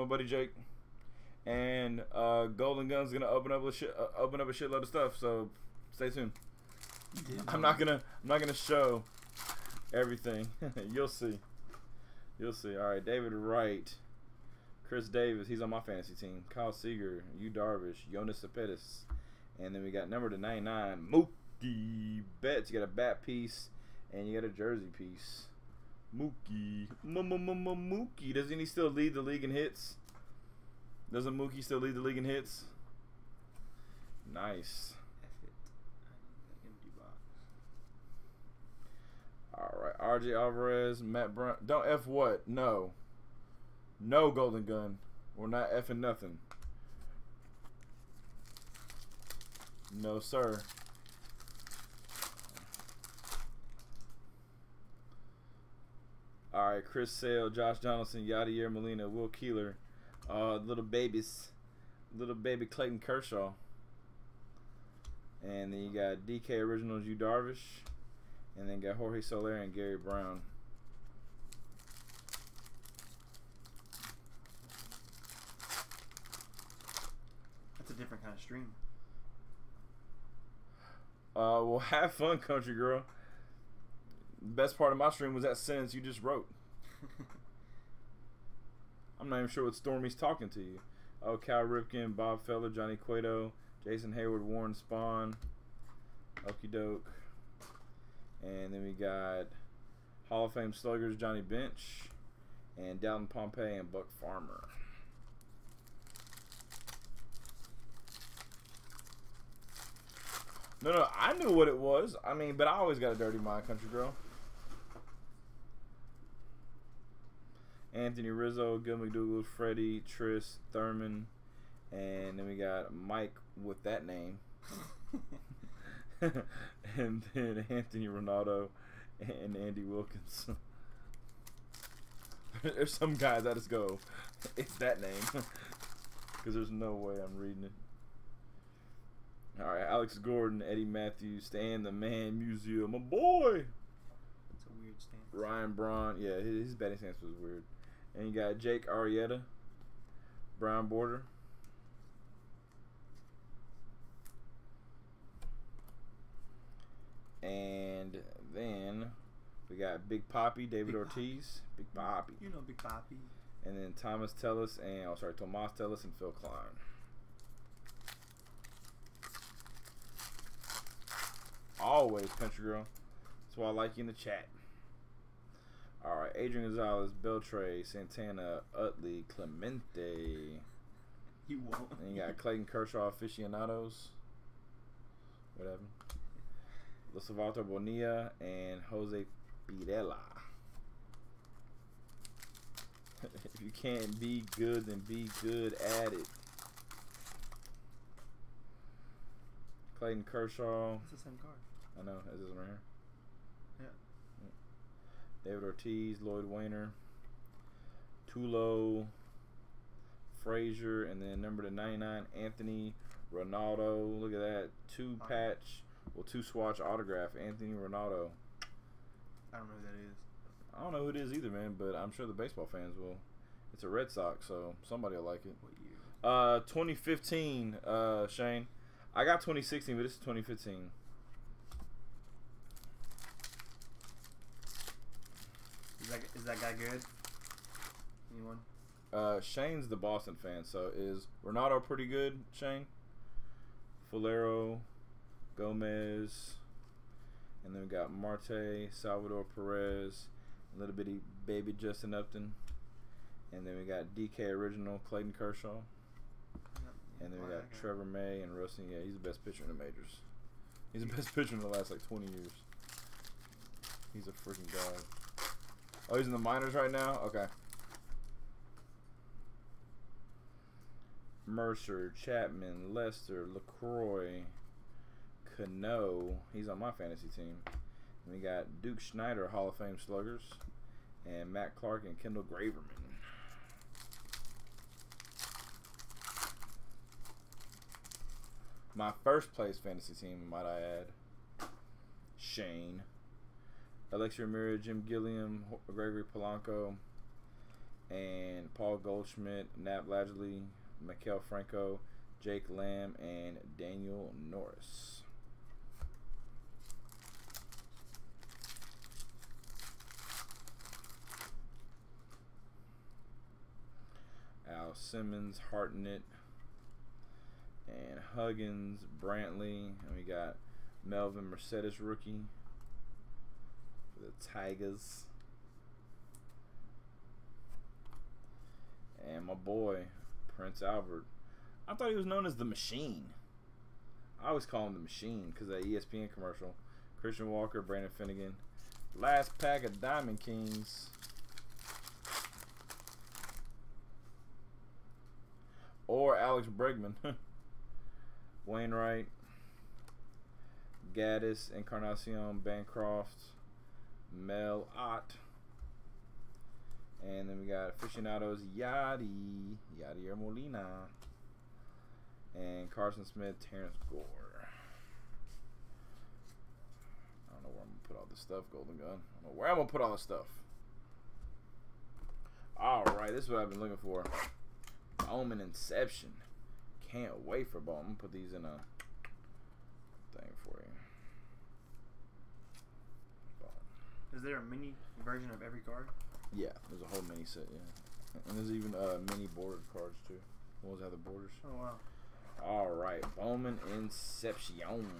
buddy Jake. And Golden Gun's gonna open up a shitload of stuff. So stay tuned. I'm not gonna show everything. You'll see. You'll see. All right, David Wright, Chris Davis. He's on my fantasy team. Kyle Seager, Yu Darvish, Jonas Cepedes, and then we got number to 99, Mookie Betts. You got a bat piece and you got a jersey piece. Mookie. Mookie. Doesn't he still lead the league in hits? Doesn't Mookie still lead the league in hits? Nice. Alright, RJ Alvarez, Matt Brown. Don't F what? No. No, Golden Gun. We're not effing nothing. No, sir. Alright, Chris Sale, Josh Donaldson, Yadier Molina, Will Keeler. Little babies. Little baby Clayton Kershaw. And then you got DK Originals, Yu Darvish. And then got Jorge Soler and Gary Brown. That's a different kind of stream. Well, have fun, country girl. The best part of my stream was that sentence you just wrote. I'm not even sure what Stormy's talking to you. Oh, Cal Ripken, Bob Feller, Johnny Cueto, Jason Hayward, Warren Spahn. Okie doke. And then we got Hall of Fame sluggers Johnny Bench and Dalton Pompey and Buck Farmer. No, I knew what it was. I mean, but I always got a dirty mind, country girl. Anthony Rizzo, Gil McDougall, Freddie, Tris, Thurman, and then we got Mike with that name. And then Anthony Ronaldo and Andy Wilkins. There's some guys I just go, it's that name. Because there's no way I'm reading it. Alright, Alex Gordon, Eddie Matthews, Stan the Man Museum, my boy. It's a weird stance. Ryan Braun, yeah, his batting stance was weird. And you got Jake Arrieta, brown border. And then we got Big Poppy, David Ortiz. Big Poppy. You know Big Poppy. And then Tomas Tellis and Tomas Tellis and Phil Klein. Always, country girl. That's why I like you in the chat. Alright, Adrian Gonzalez, Beltre, Santana, Utley, Clemente. You won't. And you got Clayton Kershaw, aficionados. Whatever. Losalvato Bonilla and Jose Pirela. If you can't be good, then be good at it. Clayton Kershaw. It's the same card. I know. Is this one right here? Yeah. David Ortiz, Lloyd Wayner, Tulo, Frazier, and then number to 99, Anthony Ronaldo. Look at that. Two swatch autograph, Anthony Ronaldo. I don't know who that is. I don't know who it is either, man, but I'm sure the baseball fans will. It's a Red Sox, so somebody will like it. What year? 2015, Shane. I got 2016, but this is 2015. Is that guy good? Anyone? Shane's the Boston fan, so is Ronaldo pretty good, Shane? Fulero, Gomez, and then we got Marte, Salvador Perez, a little bitty baby Justin Upton, and then we got DK Original, Clayton Kershaw, and then we got Trevor May and Rusty. Yeah, he's the best pitcher in the majors. He's the best pitcher in the last like 20 years. He's a freaking god. Oh, he's in the minors right now? Okay. Mercer, Chapman, Lester, LaCroix, Cano. He's on my fantasy team. And we got Duke Schneider, Hall of Fame sluggers, and Matt Clark and Kendall Graverman. My first place fantasy team, might I add. Shane. Alexi Ramirez, Jim Gilliam, Gregory Polanco, and Paul Goldschmidt, Nat Ladgley, Maikel Franco, Jake Lamb, and Daniel Norris. Al Simmons, Hartnett, and Huggins, Brantley, and we got Melvin Mercedes rookie for the Tigers. And my boy, Prince Albert. I thought he was known as the Machine. I always call him the Machine because of that ESPN commercial. Christian Walker, Brandon Finnegan. Last pack of Diamond Kings. Or Alex Bregman. Wainwright. Gaddis, Encarnacion, Bancroft, Mel Ott. And then we got aficionados Yadier Molina, and Carson Smith, Terrence Gore. I don't know where I'm going to put all this stuff, Golden Gun. I don't know where I'm going to put all this stuff. Alright, this is what I've been looking for. Bowman Inception. Can't wait for Bowman. I'm going to put these in a thing for you. Is there a mini version of every card? Yeah, there's a whole mini set, yeah. And there's even mini bordered cards, too. The ones that have the borders. Oh, wow. Alright, Bowman Inception.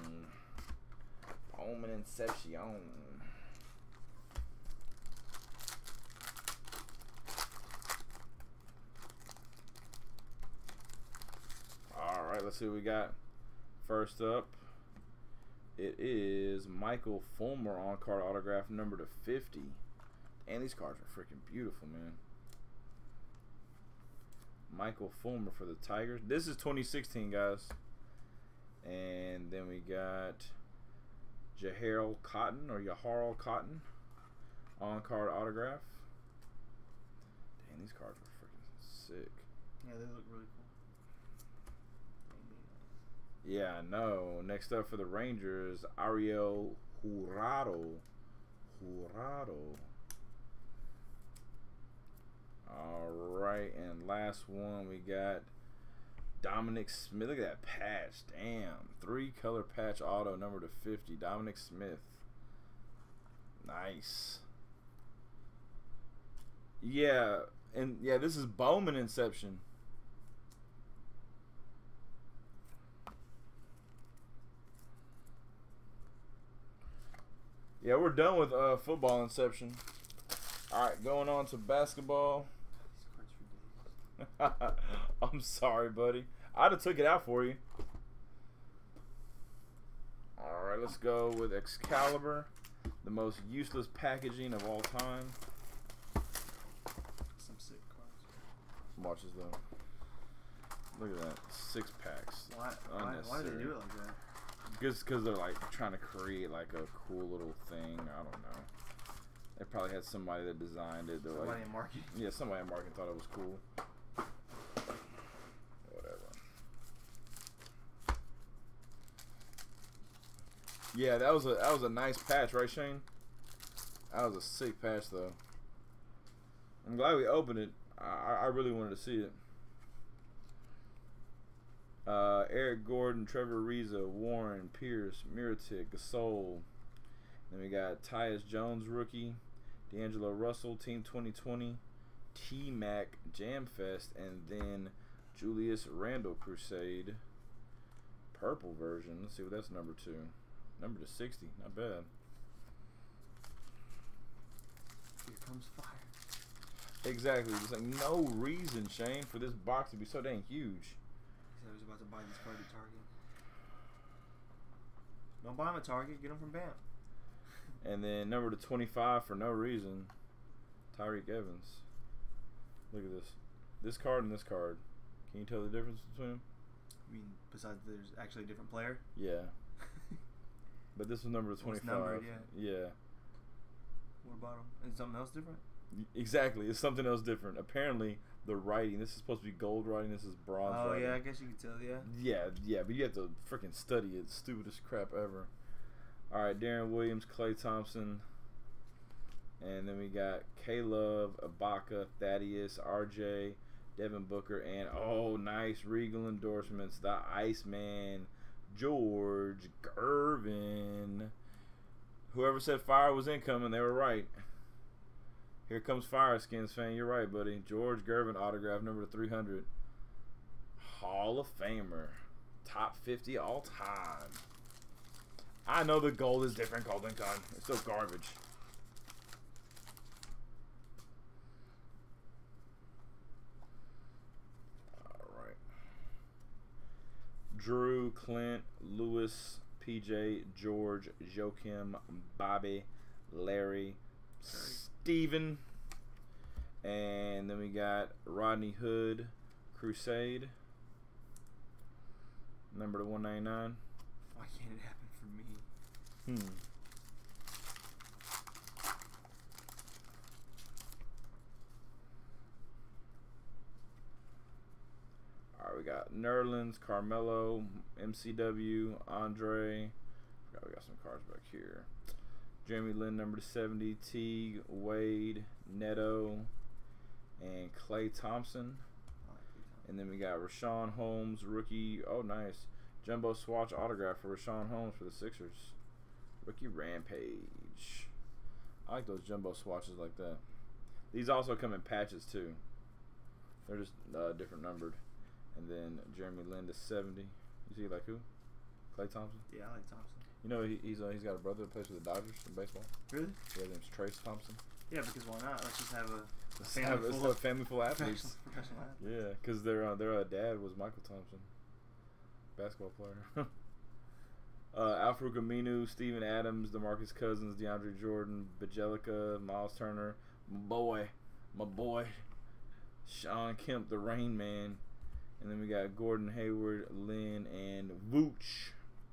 Bowman Inception. Alright, let's see what we got. First up, it is Michael Fulmer on-card autograph number to 50. And these cards are freaking beautiful, man. Michael Fulmer for the Tigers. This is 2016, guys. And then we got Jaharl Cotton on-card autograph. Damn, these cards are freaking sick. Yeah, they look really cool. Yeah, I know. Next up for the Rangers, Ariel Jurado. Alright, and last one we got Dominic Smith. Look at that patch. Damn. 3-color patch auto number to 50. Dominic Smith. Nice. Yeah, and yeah, this is Bowman Inception. Yeah, we're done with football Inception. Alright, going on to basketball. I'm sorry, buddy. I'd have took it out for you. Alright, let's go with Excalibur. The most useless packaging of all time. Some sick cards. Watch this, though. Look at that. 6 packs. Why do they do it like that? Just because they're like trying to create like a cool little thing. I don't know. They probably had somebody that designed it. Somebody like, in marketing. Yeah, somebody in marketing thought it was cool. Whatever. Yeah, that was a nice patch, right, Shane? That was a sick patch, though. I'm glad we opened it. I really wanted to see it. Eric Gordon, Trevor Ariza, Warren, Pierce, Mirotic, Gasol. Then we got Tyus Jones, rookie. D'Angelo Russell, Team 2020. T-Mac, Jamfest. And then Julius Randle, Crusade. Purple version. Let's see what that's number 2. Number to 60. Not bad. Here comes fire. Exactly. There's like no reason, Shane, for this box to be so dang huge. I was about to buy this card at Target. Don't buy them at Target. Get them from BAM. And then number to 25 for no reason, Tyreek Evans. Look at this. This card and this card. Can you tell the difference between them? I mean, besides there's actually a different player? Yeah. But this was number to 25. Numbered, yeah. What about them? Is something else different? Exactly. It's something else different. Apparently, the writing. This is supposed to be gold writing. This is bronze writing. Oh, yeah. I guess you can tell, yeah. Yeah. But you have to freaking study it. Stupidest crap ever. All right. Darren Williams, Klay Thompson. And then we got K-Love, Ibaka, Thaddeus, RJ, Devin Booker, and oh, nice Regal endorsements. The Iceman, George Gervin. Whoever said fire was incoming, they were right. Here comes Fire, Skins fan. You're right, buddy. George Gervin autograph, number 300. Hall of Famer. Top 50 all time. I know the gold is different, Golden Gun. It's still garbage. Alright. Drew, Clint, Lewis, PJ, George, Joakim, Bobby, Larry, Steven. And then we got Rodney Hood, Crusade. Number to 199. Why can't it happen for me? Alright, we got Nerlens, Carmelo, MCW, Andre. We got some cards back here. Jeremy Lin, number 70, Teague, Wade, Neto, and Klay Thompson. And then we got Rashawn Holmes, rookie. Oh, nice. Jumbo swatch autograph for Rashawn Holmes for the Sixers. Rookie Rampage. I like those jumbo swatches like that. These also come in patches, too. They're just different numbered. And then Jeremy Lin to 70. You see, like who? Klay Thompson? Yeah, I like Thompson. You know, he's got a brother that plays for the Dodgers in baseball. Really? Yeah, his name's Trace Thompson. Yeah, because why not? Let's just have It's a family full of athletes. Professional athletes. Yeah, because their dad was Michael Thompson, basketball player. Al-Farouq Aminu, Steven Adams, DeMarcus Cousins, DeAndre Jordan, Bajelica, Miles Turner, my boy, Sean Kemp, the Rain Man, and then we got Gordon Hayward, Lynn, and Vooch.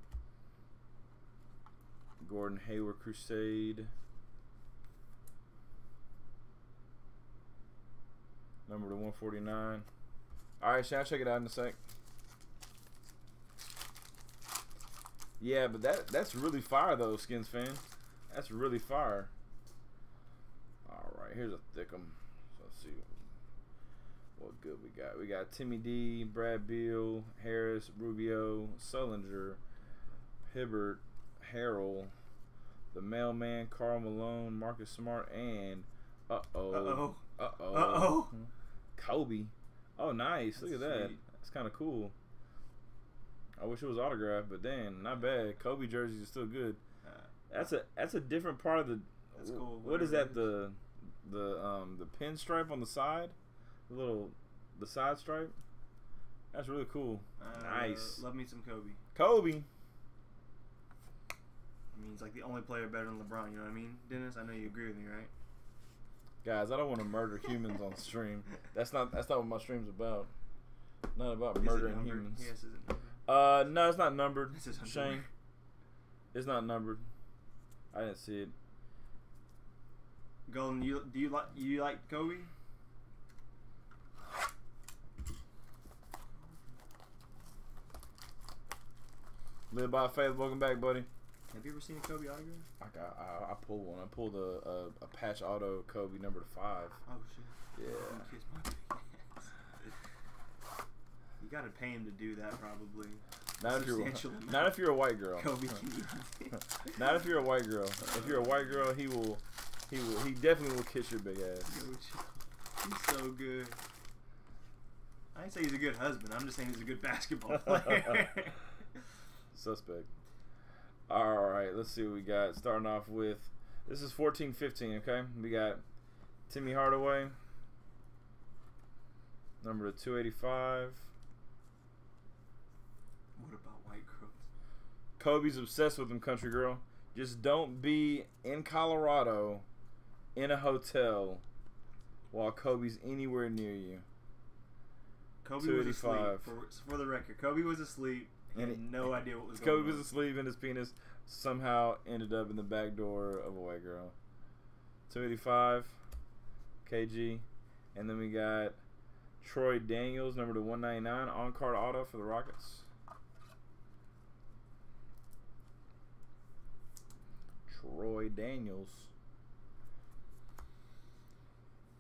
Gordon Hayward Crusade. Number to 149. Alright, Sean, check it out in a sec. Yeah, but that's really fire though, Skins fan. That's really fire. Alright, here's a thickum. So let's see what good we got. We got Timmy D, Brad Beal, Harris, Rubio, Sullinger, Hibbert, Harrell, the Mailman, Karl Malone, Marcus Smart, and Kobe. Oh, nice. Look at that. That's kind of cool. I wish it was autographed, but dang, not bad. Kobe jerseys are still good. That's a different part of the. That's cool. What is that? The pinstripe on the side, the side stripe. That's really cool. Nice. Love me some Kobe. Kobe. I mean, he's like the only player better than LeBron. You know what I mean, Dennis? I know you agree with me, right? Guys, I don't want to murder humans on stream. That's not what my stream's about. Not about murdering humans. Yes, is it numbered? No, it's not numbered. This is Shane. It's not numbered. I didn't see it. Golden, do you like Kobe? Live by faith. Welcome back, buddy. Have you ever seen a Kobe autograph? I pulled one. I pulled a patch auto Kobe number 5. Oh shit. Yeah. Kiss my big ass. You gotta pay him to do that, probably. Not if you're a white girl. Kobe. Not if you're a white girl. If you're a white girl, he definitely will kiss your big ass. He's so good. I didn't say he's a good husband. I'm just saying he's a good basketball player. Suspect. Alright, let's see what we got. Starting off with, this is 14-15, okay? We got Timmy Hardaway, number 285. What about white girls? Kobe's obsessed with him, country girl. Just don't be in Colorado in a hotel while Kobe's anywhere near you. Kobe was asleep. For the record, Kobe was asleep. And had no idea what was going on. Kobe was asleep and his penis somehow ended up in the back door of a white girl. 285, KG. And then we got Troy Daniels, number to 199, on-card auto for the Rockets. Troy Daniels.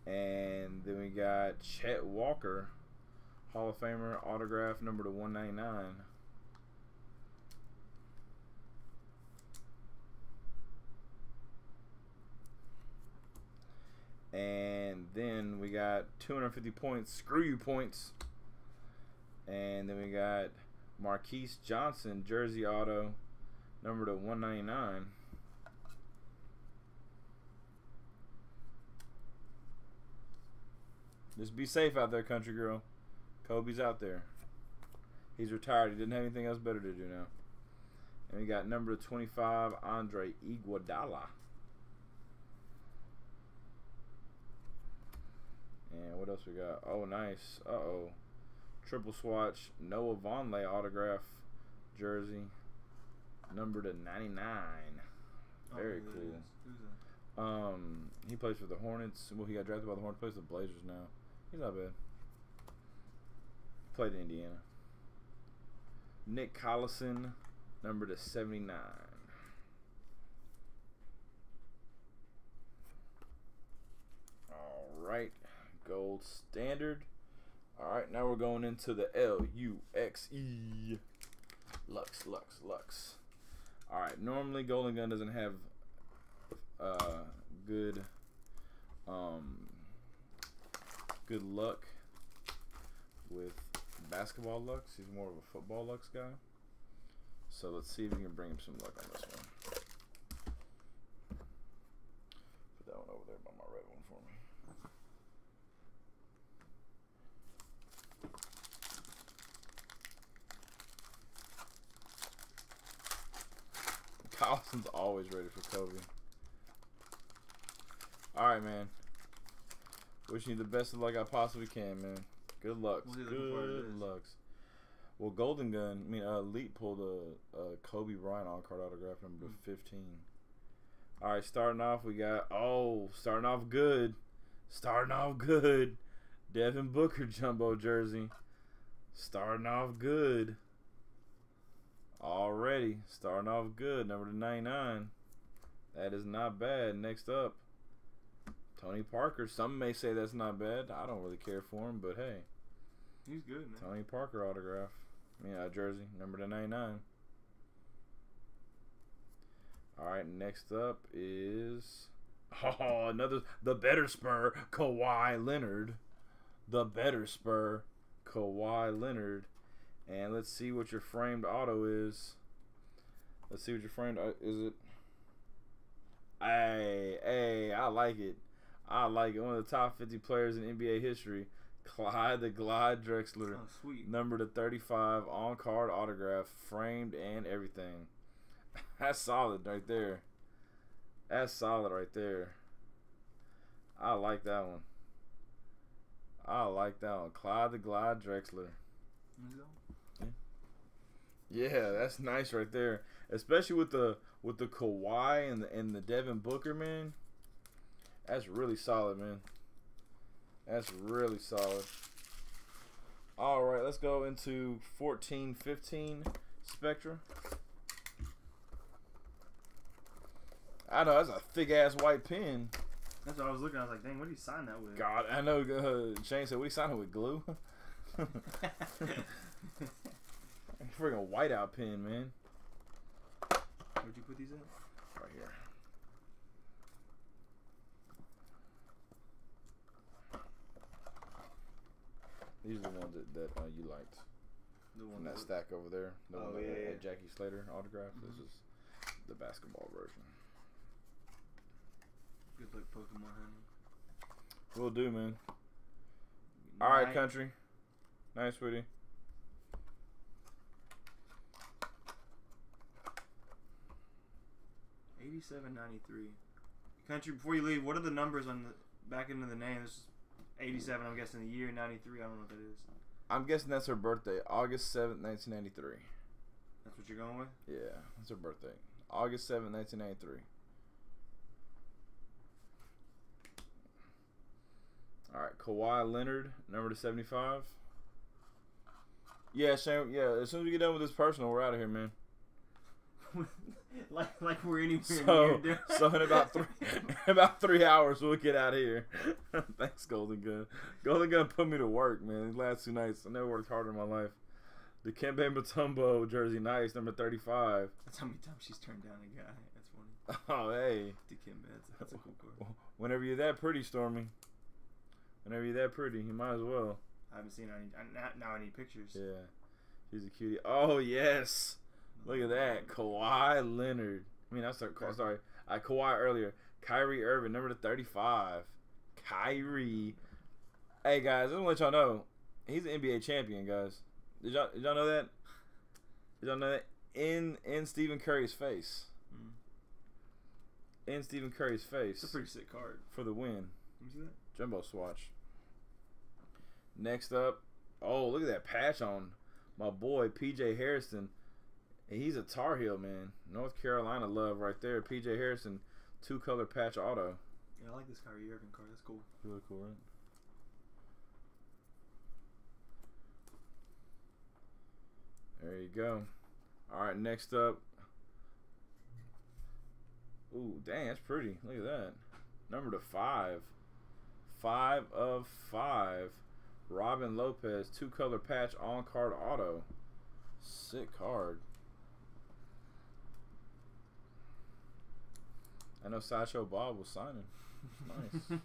And then we got Chet Walker, Hall of Famer, autograph number to 199. And then we got 250 points, screw you points. And then we got Marquise Johnson, jersey auto, number to 199. Just be safe out there, country girl. Kobe's out there. He's retired. He didn't have anything else better to do now. And we got number 25, Andre Iguodala. And what else we got? Oh, nice. Uh-oh. Triple swatch. Noah Vonleh autograph jersey. Number to 99. Very cool. Who's that? He plays for the Hornets. Well, he got drafted by the Hornets. Plays for the Blazers now. He's not bad. Played in Indiana. Nick Collison, number to 79. All right, gold standard. All right, now we're going into the L-U-X-E. Lux. All right, normally Golden Gun doesn't have good good luck with basketball Lux. He's more of a football Lux guy. So let's see if we can bring him some luck on this one. Put that one over there by my red one for me. Collison's always ready for Kobe. Alright, man. Wishing you the best of luck I possibly can, man. Good luck. Good lucks. Well, Golden Gun, Elite pulled a Kobe Bryant on-card autograph number 15. Alright, starting off, we got, starting off good. Devin Booker jumbo jersey. Starting off good. Already, starting off good. Number to 99. That is not bad. Next up, Tony Parker. Some may say that's not bad. I don't really care for him, but hey. He's good, man. Tony Parker autograph. Jersey, number to 99. Alright, next up is the better Spur, Kawhi Leonard. The better Spur, Kawhi Leonard. And let's see what your framed auto is. Is it? Hey, I like it. One of the top 50 players in NBA history. Clyde the Glide Drexler. Oh, sweet. Number to 35, on-card autograph, framed and everything. That's solid right there. I like that one. Clyde the Glide Drexler. Yeah, that's nice right there. Especially with the Kawhi and the Devin Booker, man. That's really solid, man. That's really solid. Alright, let's go into 14-15 Spectra. I know, that's a thick-ass white pen. That's what I was looking at. I was like, dang, what did he sign that with? God, I know. Shane said, we signed it with glue. Freaking whiteout pen, man. Where'd you put these in? Right here. These are the ones that you liked. The one from that stack over there. The one that yeah. had Jackie Slater autograph. This is the basketball version. Good luck, Pokemon Honey. Will do, man. All right, country. Nice, sweetie. $87.93. Country, before you leave, what are the numbers on the back end of the name? This is 87, I'm guessing the year, 93, I don't know what that is. I'm guessing that's her birthday, August 7th, 1993. That's what you're going with? Yeah, that's her birthday. August 7th, 1993. All right, Kawhi Leonard, number to 75. Yeah, Shane, yeah, as soon as we get done with this personal, we're out of here, man. like we're anywhere So, near. so in about 3 hours, we'll get out of here. Thanks, Golden Gun. Golden Gun put me to work, man. These last 2 nights, I never worked harder in my life. The Kembe Mutombo jersey, nice, number 35. That's how many times she's turned down a guy. That's funny. Oh, hey. Dikembe, that's a cool card. Whenever you're that pretty, Stormy. Whenever you're that pretty, you might as well. I haven't seen her. Now I need pictures. Yeah. She's a cutie. Oh, yes. Look at that. Kawhi Leonard. I mean, sorry. Kawhi earlier. Kyrie Irving, number 35. Kyrie. Hey, guys, I'm going to let y'all know. He's an NBA champion, guys. Did y'all know that? Did y'all know that? In Stephen Curry's face. In Stephen Curry's face. It's a pretty sick card. For the win. Let me see that. Jumbo swatch. Next up. Oh, look at that patch on my boy, P.J. Harrison. He's a Tar Heel, man. North Carolina love right there. P.J. Harrison, 2-color patch auto. Yeah, I like this Kyrie Irving card. That's cool. Really cool, right? There you go. All right, next up. Ooh, dang, that's pretty. Look at that. Number to 5. 5 of 5. Robin Lopez, 2-color patch on-card auto. Sick card. I know Sideshow Bob was signing. Nice.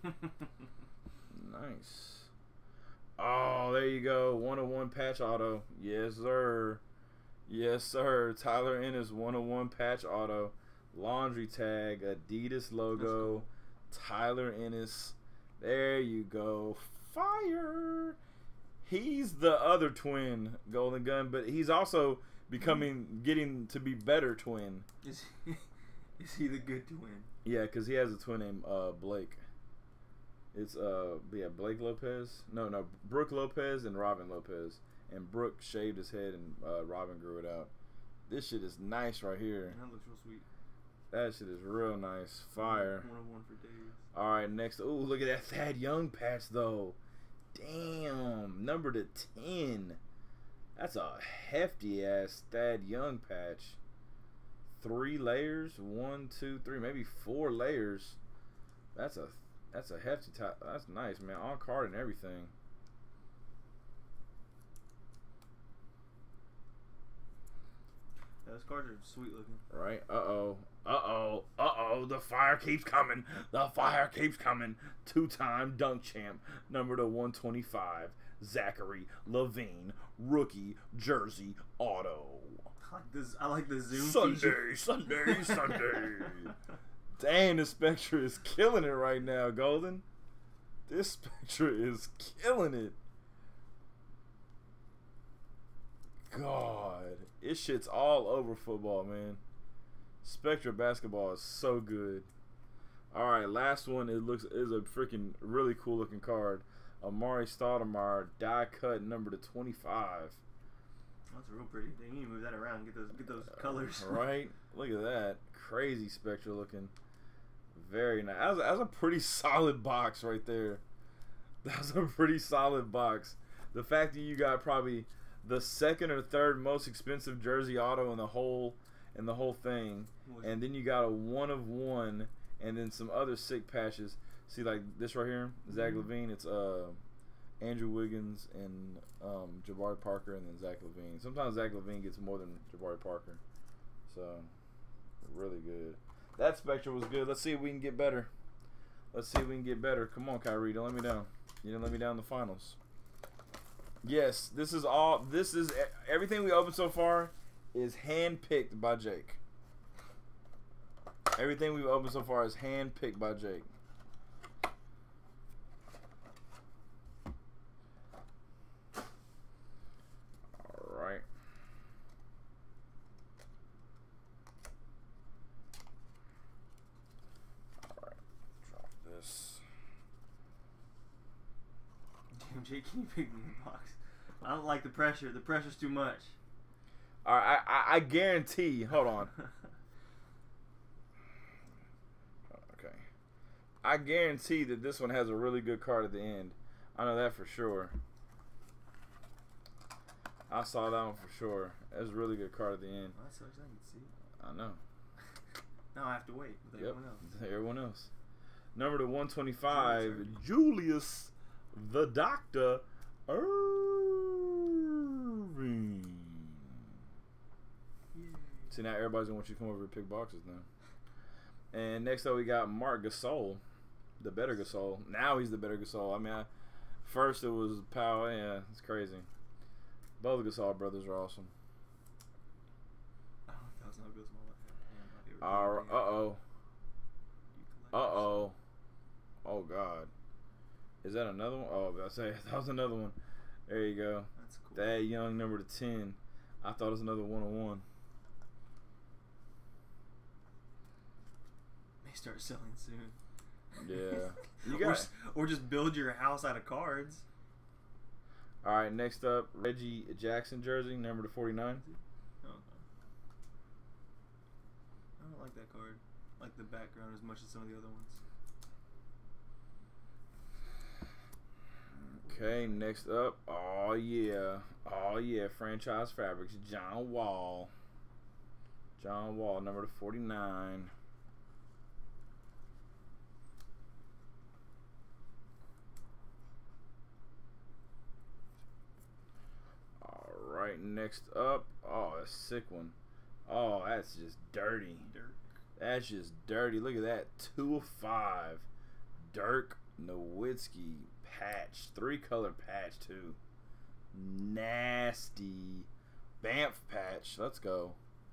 Nice. Oh, there you go. 101 patch auto. Yes, sir. Yes, sir. Tyler Ennis, 101 patch auto. Laundry tag, Adidas logo. Cool. Tyler Ennis. There you go. Fire. He's the other twin, Golden Gun, but he's also getting to be better twin. Is he the good twin? Yeah, because he has a twin named Blake. It's Blake Lopez. No, Brooke Lopez and Robin Lopez. And Brooke shaved his head and Robin grew it out. This shit is nice right here. That looks real sweet. That shit is real nice. Fire. 101 for days. All right, next. Ooh, look at that Thad Young patch though. Damn, number to 10. That's a hefty ass Thad Young patch. 3 layers, 1, 2, 3, maybe 4 layers. That's a hefty top. That's nice, man. On card and everything. Yeah, those cards are sweet looking. Right? The fire keeps coming. The fire keeps coming. 2-time dunk champ, number to 125. Zachary LaVine, rookie jersey auto. I like the zoom feature. Sunday. Dang, the Spectra is killing it right now, Golden. This Spectra is killing it. God, it shit's all over football, man. Spectra basketball is so good. All right, last one. Is a freaking really cool looking card. Amari Stoudemire, die cut, number to 25. That's real pretty. They need to move that around. Get those colors. Right? Look at that. Crazy Spectra looking. Very nice. That was a pretty solid box right there. That was a pretty solid box. The fact that you got probably the second or third most expensive jersey auto in the whole thing, and then you got a 1 of 1, and then some other sick patches. See, like this right here, Zach LaVine. It's Andrew Wiggins and Jabari Parker, and then Zach LaVine. Sometimes Zach LaVine gets more than Jabari Parker. So, really good. That Spectra was good. Let's see if we can get better. Come on, Kyrie. Don't let me down. You didn't let me down in the finals. Yes, this is everything we opened so far is hand-picked by Jake. Everything we've opened so far is hand-picked by Jake. Alright. Alright. Drop this. Damn, Jake, can you pick me in the box? I don't like the pressure. The pressure's too much. Alright, I guarantee. Hold on. Okay. I guarantee that this one has a really good card at the end. I know that for sure. I saw that one for sure. That's a really good card at the end. Well, that sucks. I can see. I know. Now I have to wait with everyone else. Everyone else. Number to 125, Julius the Doctor Irving. Yay. See, now everybody's going to want you to come over and pick boxes now. And next up, we got Marc Gasol, the better Gasol. Now he's the better Gasol. I mean, first it was Powell. Yeah, it's crazy. Both Gasol brothers are awesome. Oh, that was not Gasol. Uh-oh. Oh, God. Is that another one? Oh, I say that was another one. There you go. That's cool. That young number to 10. I thought it was another 101. May start selling soon. Yeah. You got or just build your house out of cards. All right, next up, Reggie Jackson jersey, number to 49. Oh, okay. I don't like that card. I like the background as much as some of the other ones. Okay, next up, oh yeah, franchise fabrics, John Wall, number to 49. All right, next up, oh, a sick one. Oh, that's just dirty. That's just dirty. Look at that, 2 of 5, Dirk Nowitzki. Patch, 3-color patch too. Nasty. Banff patch. Let's go.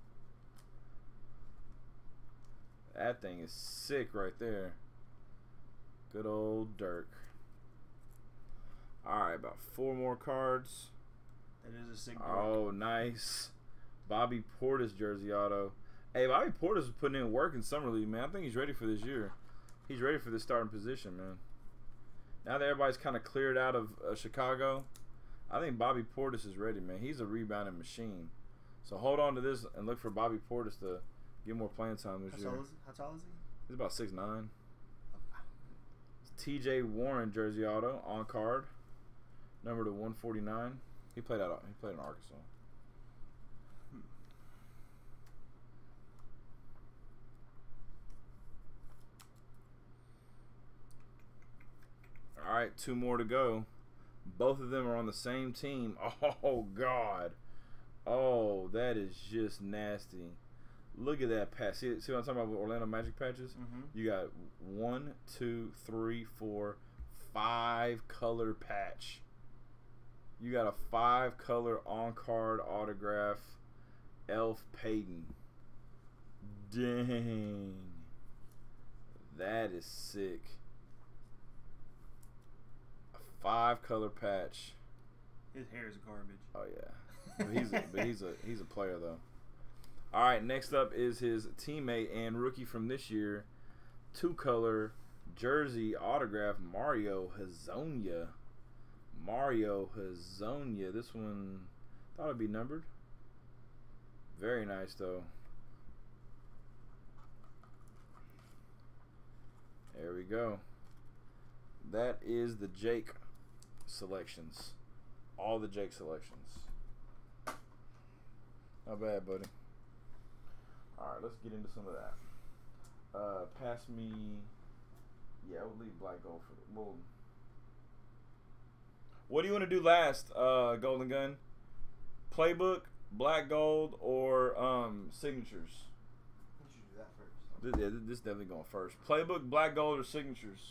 That thing is sick right there. Good old Dirk. Alright, about 4 more cards. That is a sick Dirk. Oh, nice. Bobby Portis jersey auto. Hey, Bobby Portis is putting in work in Summer League, man. I think he's ready for this year. He's ready for this starting position, man. Now that everybody's kind of cleared out of Chicago, I think Bobby Portis is ready, man. He's a rebounding machine. So hold on to this and look for Bobby Portis to get more playing time this year. How tall is he? He's about 6'9". T.J. Warren jersey auto on card, number to 149. He played in Arkansas. All right, 2 more to go. Both of them are on the same team. Oh, God. Oh, that is just nasty. Look at that patch. See what I'm talking about with Orlando Magic patches? Mm-hmm. You got 1, 2, 3, 4, 5 color patch. You got a 5 color on card autograph. Elf Payton. Dang. That is sick. 5 color patch. His hair is garbage. Oh yeah, but he's a player though. All right, next up is his teammate and rookie from this year, 2-color jersey autograph Mario Hezonja. This one thought it'd be numbered. Very nice though. There we go. That is the Jake selections. All the Jake selections. Not bad, buddy. Alright, let's get into some of that. Pass me. Yeah, we'll leave black gold for it. What do you want to do last, Golden Gun? Playbook, black gold, or signatures? You should do that first. This is definitely going first. Playbook, black gold, or signatures?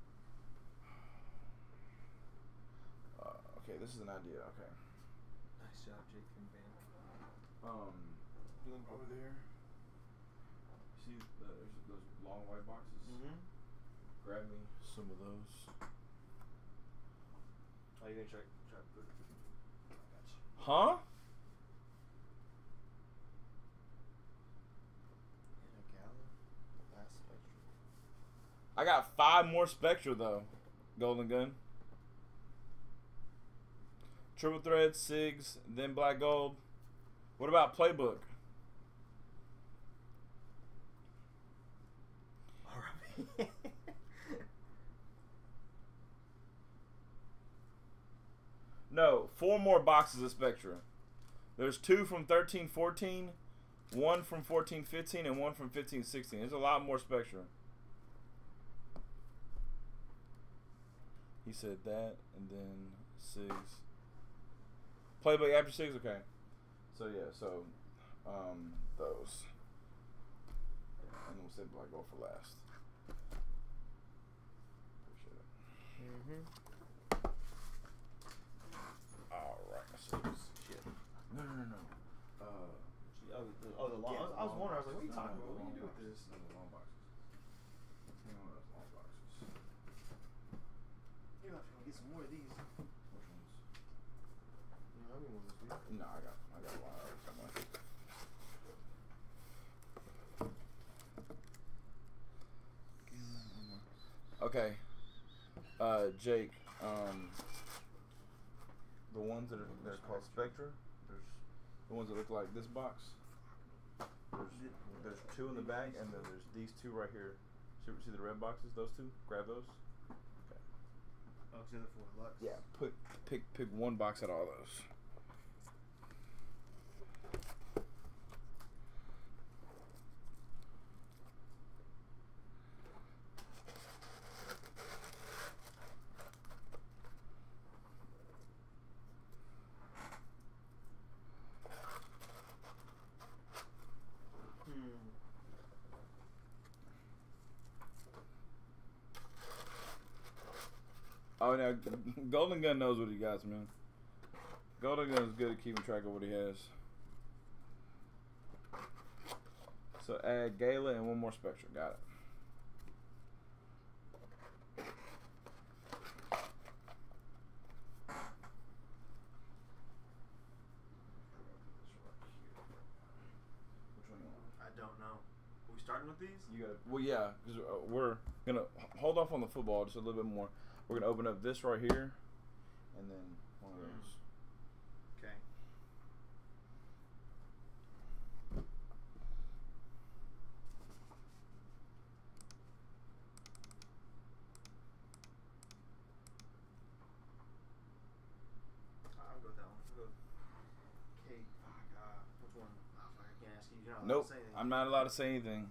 Okay, this is an idea. Okay. Nice job, Jake and Bam. Over there. See those long white boxes? Mm-hmm. Grab me some of those. Oh, you gonna try to put it? I got you. Huh? In a gallon? Last Spectra. I got 5 more Spectra though. Golden Gun. Triple thread, SIGs, then black gold. What about playbook? Alright. No, 4 more boxes of Spectra. There's 2 from 13-14, one from 14-15 and one from 15-16. There's a lot more Spectra. He said that, and then 6. Playbook after 6? Okay. So, yeah, so, those. And we'll say Black Gold for last. Appreciate it. Alright, so shit. No. I was wondering. I was like, what are you talking about? What do you do with this? Long boxes. One of those long boxes. You're gonna have to get some more of these. Which ones? No, I mean, one of these. No, I got a lot of somewhere. Okay. Jake, the ones that are called Spectra, there's the ones that look like this box. There's 2 in the back, and then there's these 2 right here. See the red boxes? Those 2? Grab those. Okay. Oh, so the 4 Lux. Yeah. Pick one box out of all those. Oh, now Golden Gun knows what he got, man. Golden Gun is good at keeping track of what he has. So add Gala and one more Spectra. Got it. I don't know. Are we starting with these? You gotta. Well, yeah, because we're gonna hold off on the football just a little bit more. We're gonna open up this right here, and then one of those. Okay. I'll go with that one. I'll go Kate. Which one? I can't ask you. You're not allowed Nope, to say anything. I'm not allowed to say anything.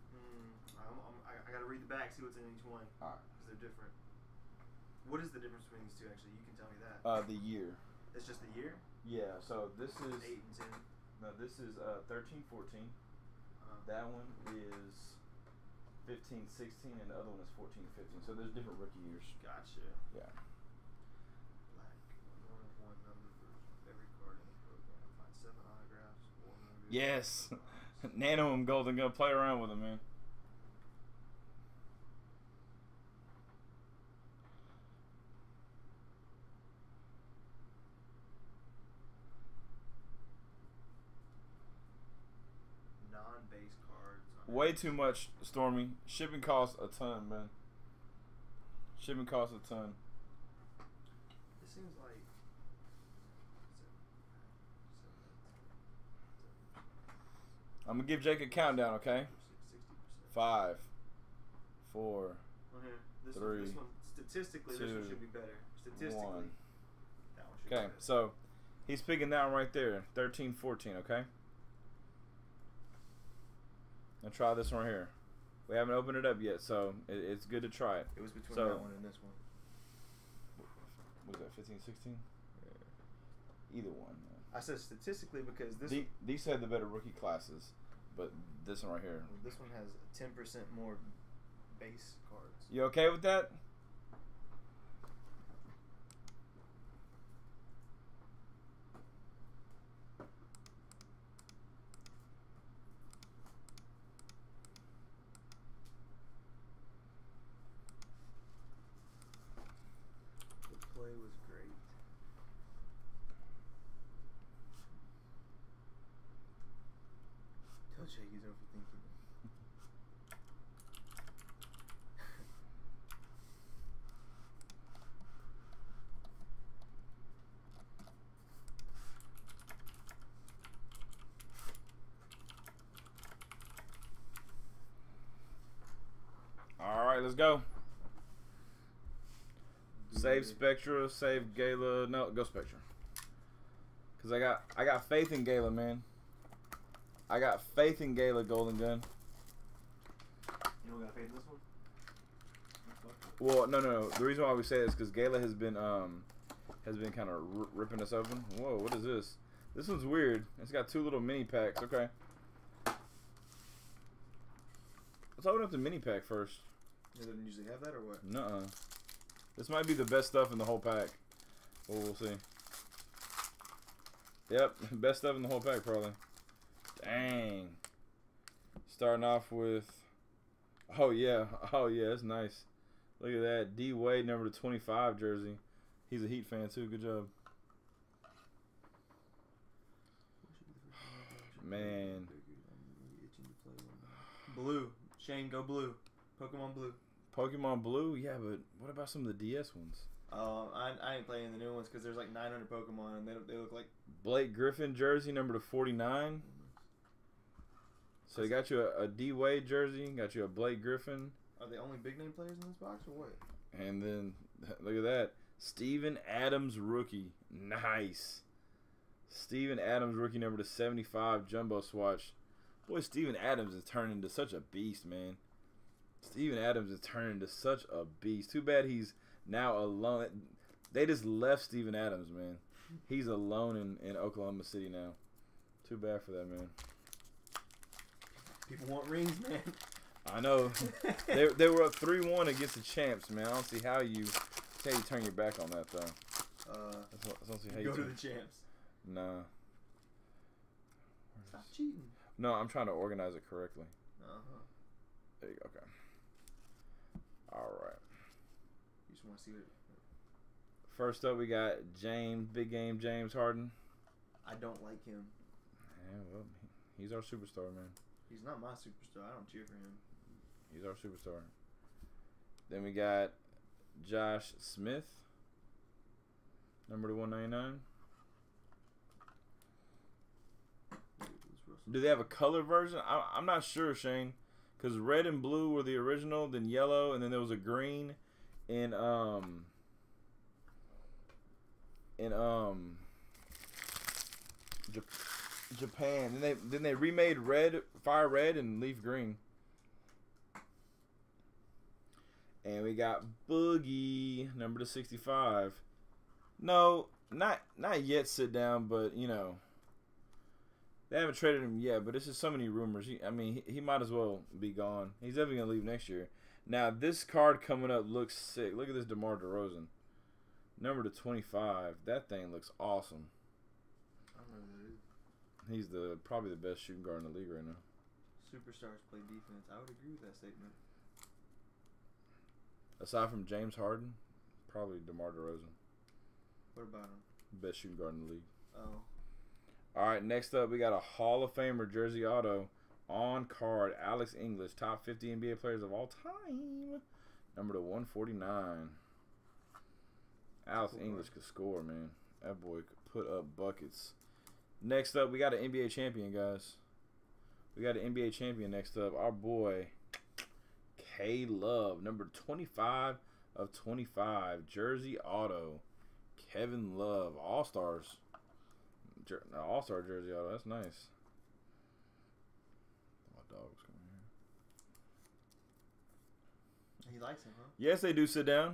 I gotta read the back, see what's in each one. Alright. Because they're different. What is the difference between these two, actually? You can tell me that. The year. It's just the year? Yeah. So this is 8 and 10. no. This is 13-14. That one is 15-16, and the other one is 14-15. So there's different rookie years. Gotcha. Yeah. Black. One number for every card in the program. Find 7 autographs. 100. Yes. Nano and Golden Gun, play around with them, man. Non-base cards. Way too much, Stormy. Shipping costs a ton, man. Shipping costs a ton. It seems like. I'm gonna give Jake a countdown, okay? 60%. 5, 4, Okay. This 3, one, statistically, this 2, one should be better. Statistically, 1. that one should be Okay, better. so he's picking that one right there, 13-14, okay? Now try this one right here. We haven't opened it up yet, so it's good to try it. It was between So- that one and this one. Was that 15-16? Either one. Man. I said statistically because this These had the better rookie classes, but this one right here. this one has 10% more base cards. You okay with that? The play was great. Tell Jake he's overthinking it. All right, let's go. Save Spectra, save Gala. No, go Spectra. Cause I got faith in Gala, man. I got faith in Gala Golden Gun. You don't got faith in this one? Well, no. The reason why we say this is because Gala has been kind of ripping us open. Whoa, what is this? This one's weird. It's got 2 little mini packs. Okay. Let's open up the mini pack first. They didn't usually have that or what? Nuh-uh. This might be the best stuff in the whole pack. Well, we'll see. Yep, best stuff in the whole pack probably. Dang. Starting off with, oh yeah, that's nice. Look at that, D Wade number 25 jersey. He's a Heat fan too. Good job. Man. Blue. Shane, go blue. Pokemon blue. Pokemon blue? Yeah, but what about some of the DS ones? I ain't playing the new ones because there's like 900 Pokemon and they look like... Blake Griffin jersey number 49. So you got you a D Wade jersey, got you a Blake Griffin. Are they only big name players in this box or what? And then, look at that. Steven Adams rookie. Nice. Steven Adams rookie number 75 jumbo swatch. Boy, Steven Adams is turning into such a beast, man. Steven Adams is turning into such a beast. Too bad he's now alone. They just left Steven Adams, man. He's alone in Oklahoma City now. Too bad for that, man. People want rings, man. I know. they were up 3-1 against the champs, man. I don't see how you turn your back on that, though. I don't see how you go to the champs. Nah. Stop cheating. No, I'm trying to organize it correctly. There you go. Okay. All right. You just want to see it. First up, we got Big Game James Harden. I don't like him. Yeah, well, he's our superstar, man. He's not my superstar. I don't cheer for him. He's our superstar. Then we got Josh Smith, number 199. Do they have a color version? I'm not sure, Shane, because red and blue were the original, then yellow, and then there was a green in Japan. Then they remade red, fire red, and leaf green. And we got Boogie, number 65. No, not yet. Sit down, but you know. They haven't traded him yet, but it's just so many rumors. He might as well be gone. He's definitely going to leave next year. Now, this card coming up looks sick. Look at this DeMar DeRozan. Number 25. That thing looks awesome. I don't know who that is. He's probably the best shooting guard in the league right now. Superstars play defense. I would agree with that statement. Aside from James Harden, probably DeMar DeRozan. What about him? Best shooting guard in the league. Oh. All right, next up, we got a Hall of Famer jersey auto on card. Alex English, top 50 NBA players of all time. Number 149. Alex English could score, man. That boy could put up buckets. Next up, we got an NBA champion, guys. We got an NBA champion next up. Our boy, K Love, number 25 of 25. Jersey auto. Kevin Love, All-Stars. All-Star jersey auto. That's nice. My dog's coming here. He likes him, huh? Yes, they do sit down.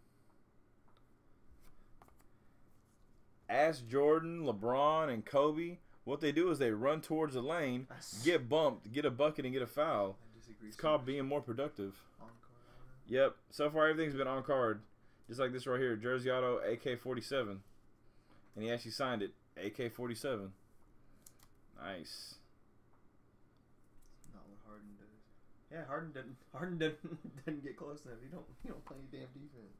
Ask Jordan, LeBron, and Kobe. What they do is they run towards the lane, get bumped, get a bucket, and get a foul. I disagree. It's called being more productive. On card. Yep. So far, everything's been on card. Just like this right here. Jersey auto AK-47. And he actually signed it. AK-47. Nice. Not what Harden does. Yeah, Harden didn't get close enough. He don't play any damn defense.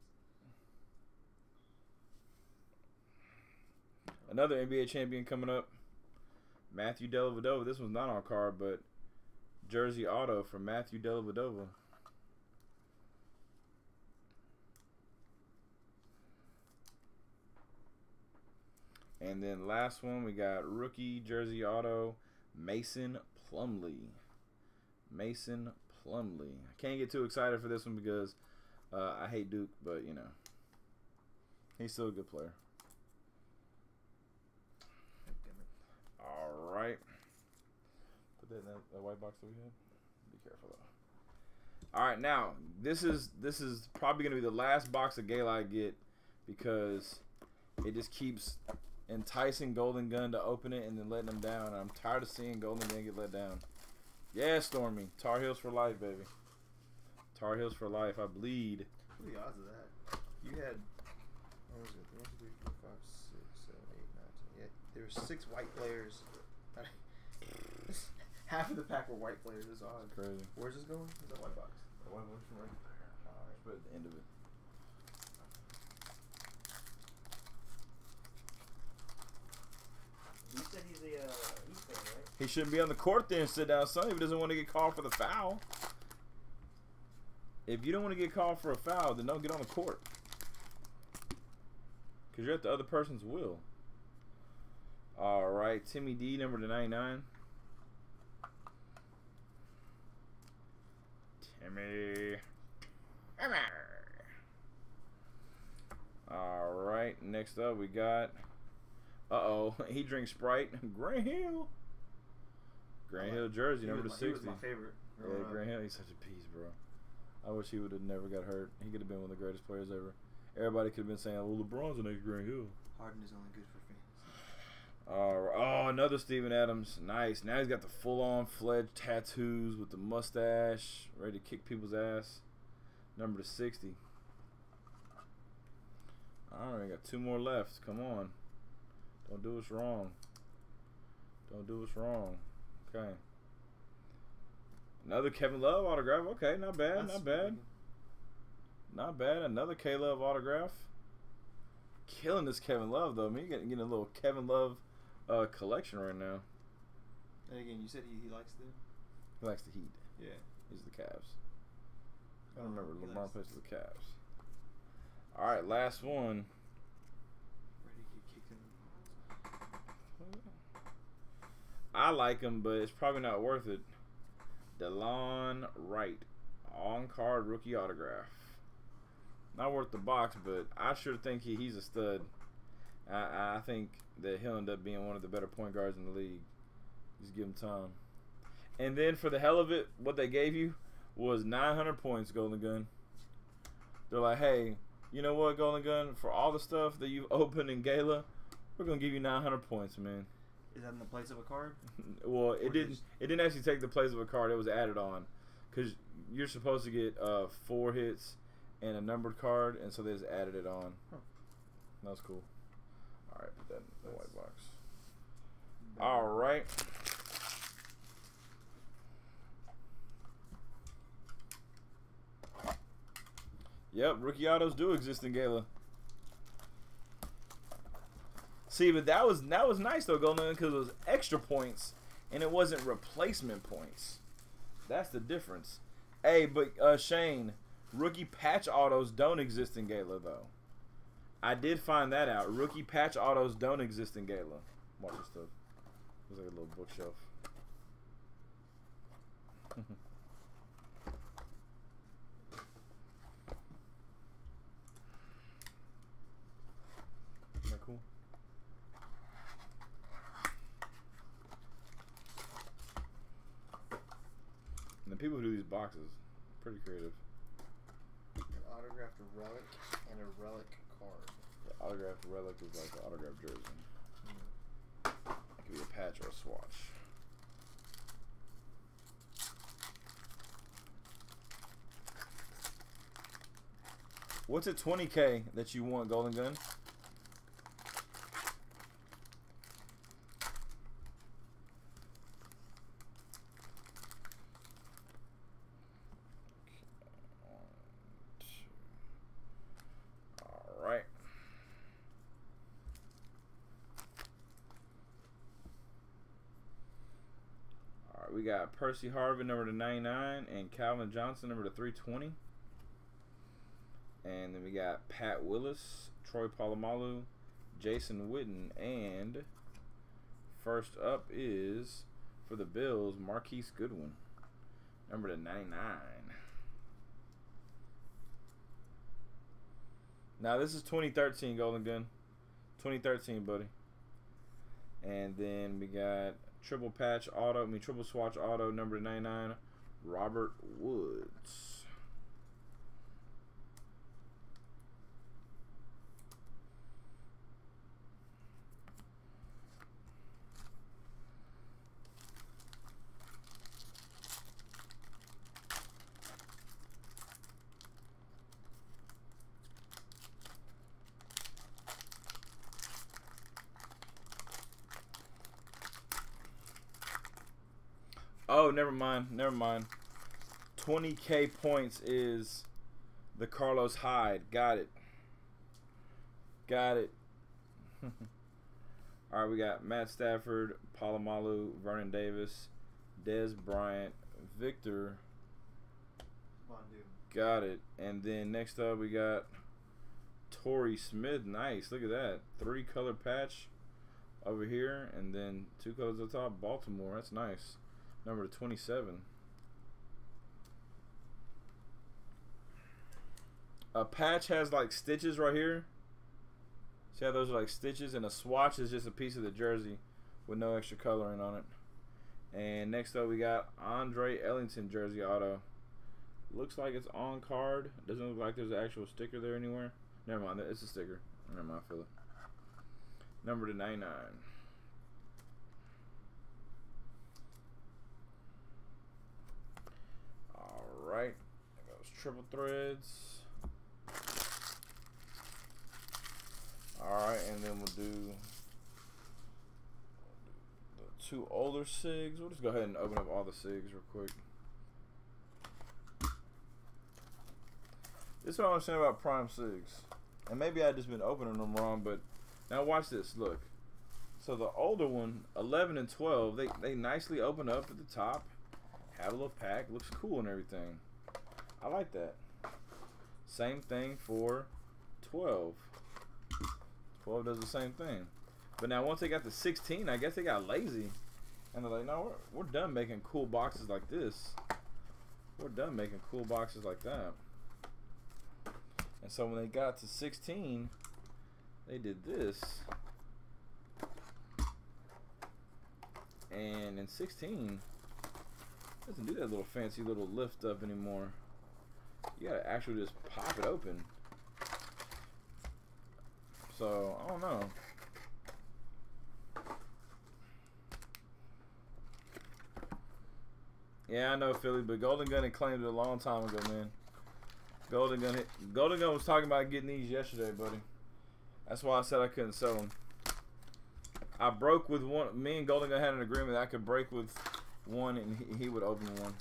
Another NBA champion coming up. Matthew Dellavedova. This one's not on card, but jersey auto for Matthew Dellavedova. And then last one, we got rookie jersey auto, Mason Plumlee. Mason Plumlee. I can't get too excited for this one because I hate Duke, but, you know, he's still a good player. All right. that white box that we had. Be careful though. All right, now this is probably gonna be the last box of Gala I get because it just keeps enticing Golden Gun to open it and then letting them down. I'm tired of seeing Golden Gun get let down. Yeah, Stormy. Tar Heels for life, baby. Tar Heels for life. I bleed. What are the odds of that? You had, what was it? 1, 2, 3, 4, 5, 6, 7, 8, 9, 10. Yeah, there were 6 white players. Half of the pack were white players. It's odd. That's crazy. Where's this going? Is that white box? The white box right there. Alright, but at the end of it. You said he's a Heat fan, right? He shouldn't be on the court then, sit down, son, if he doesn't want to get called for the foul. If you don't want to get called for a foul, then don't get on the court. Because you're at the other person's will. Alright, Timmy D, number to 99. Timmy. Alright, next up we got... Uh-oh, he drinks Sprite. Grant Hill. Grant Hill jersey, number to 60. He was my favorite. Yeah, Grant Hill, he's such a piece, bro. I wish he would have never got hurt. He could have been one of the greatest players ever. Everybody could have been saying, well, LeBron's the next Grant Hill. Harden is only good for fans. Oh, another Steven Adams. Nice. Now he's got the full-on fledged tattoos with the mustache, ready to kick people's ass. Number to 60. All right, got 2 more left. Come on. Don't do us wrong. Don't do us wrong. Okay. Another Kevin Love autograph. Okay, not bad, That's not bad. Not bad. Another K Love autograph. Killing this Kevin Love though. I mean, you're getting a little Kevin Love collection right now. And again, you said he likes the. He likes the Heat. Yeah. He's the Cavs. I don't remember. He LeBron likes plays for the Cavs. All right, last one. Ready to get kicked in. I like him, but it's probably not worth it. DeLon Wright, on-card rookie autograph. Not worth the box, but I sure think he's a stud. I think that he'll end up being one of the better point guards in the league. Just give him time. And then for the hell of it, what they gave you was 900 points, Golden Gun. They're like, hey, you know what, Golden Gun? For all the stuff that you've opened in Gala, we're gonna give you 900 points, man. Is that in the place of a card? Well, it didn't actually take the place of a card. It was added on, because you're supposed to get 4 hits and a numbered card, and so they just added it on. Huh. That was cool. All right, put that in the white box. All right. Yep, rookie autos do exist in Gala. See, but that was nice though, Golden, because it was extra points and it wasn't replacement points. That's the difference. Hey, but Shane, rookie patch autos don't exist in Gala though. I did find that out. Rookie patch autos don't exist in Gala. Watch this stuff. It's like a little bookshelf. Isn't that cool? And the people who do these boxes, pretty creative. An autographed relic and a relic card. The autographed relic is like an autographed jersey. It could be a patch or a swatch. What's at 20K that you want, Golden Gun? Alright. Alright, we got Percy Harvin, number to 99, and Calvin Johnson, number to 320. And then we got Pat Willis, Troy Polamalu, Jason Witten, and first up is, for the Bills, Marquise Goodwin, number to 99. Now this is 2013, Golden Gun. 2013, buddy. And then we got Triple patch auto, triple swatch auto, number 99, Robert Woods. Oh, never mind. 20K points is the Carlos Hyde. Got it. All right, we got Matt Stafford, Palomalu, Vernon Davis, Dez Bryant, Victor. Got it. And then next up we got Torrey Smith. Nice. Look at that. 3-color patch over here, and then 2 colors at the top. Baltimore. That's nice. Number 27. A patch has like stitches right here. See how those are like stitches, and a swatch is just a piece of the jersey with no extra coloring on it. And next up we got Andre Ellington jersey auto. Looks like it's on card. Doesn't look like there's an actual sticker there anywhere. Never mind, it's a sticker. Never mind, fill it. Number to 99. Alright, there goes triple threads. Alright, and then we'll do the 2 older SIGs. We'll just go ahead and open up all the SIGs real quick. This is what I understand about Prime SIGs. And maybe I've just been opening them wrong, but now watch this. Look. So the older one, 11 and 12, they nicely open up at the top. Have a little pack. Looks cool and everything. I like that. Same thing for 12. 12 does the same thing. But now once they got to 16, I guess they got lazy. And they're like, no, we're done making cool boxes like this. We're done making cool boxes like that. And so when they got to 16, they did this. And in 16, it doesn't do that little fancy little lift up anymore. You gotta actually just pop it open. So, I don't know. Yeah, I know, Philly, but Golden Gun had claimed it a long time ago, man. Golden Gun was talking about getting these yesterday, buddy. That's why I said I couldn't sell them. I broke with one. Me and Golden Gun had an agreement that I could break with one and he would open one.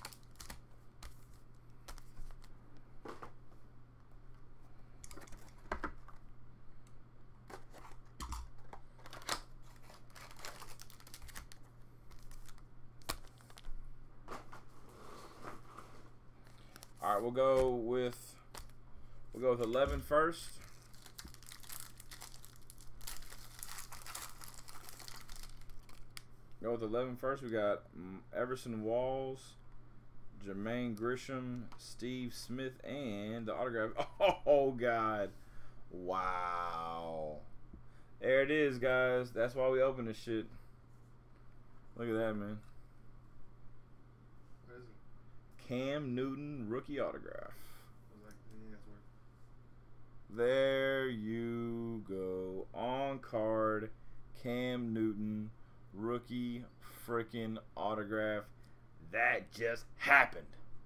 All right, we'll go with 11 first. Go with 11 first. We got Everson Walls, Jermaine Grisham, Steve Smith, and the autograph. Oh, God. Wow. There it is, guys. That's why we open this shit. Look at that, man. What is it? Cam Newton rookie autograph. What do you think that's worth? There you go. On card, Cam Newton rookie freaking autograph. That just happened.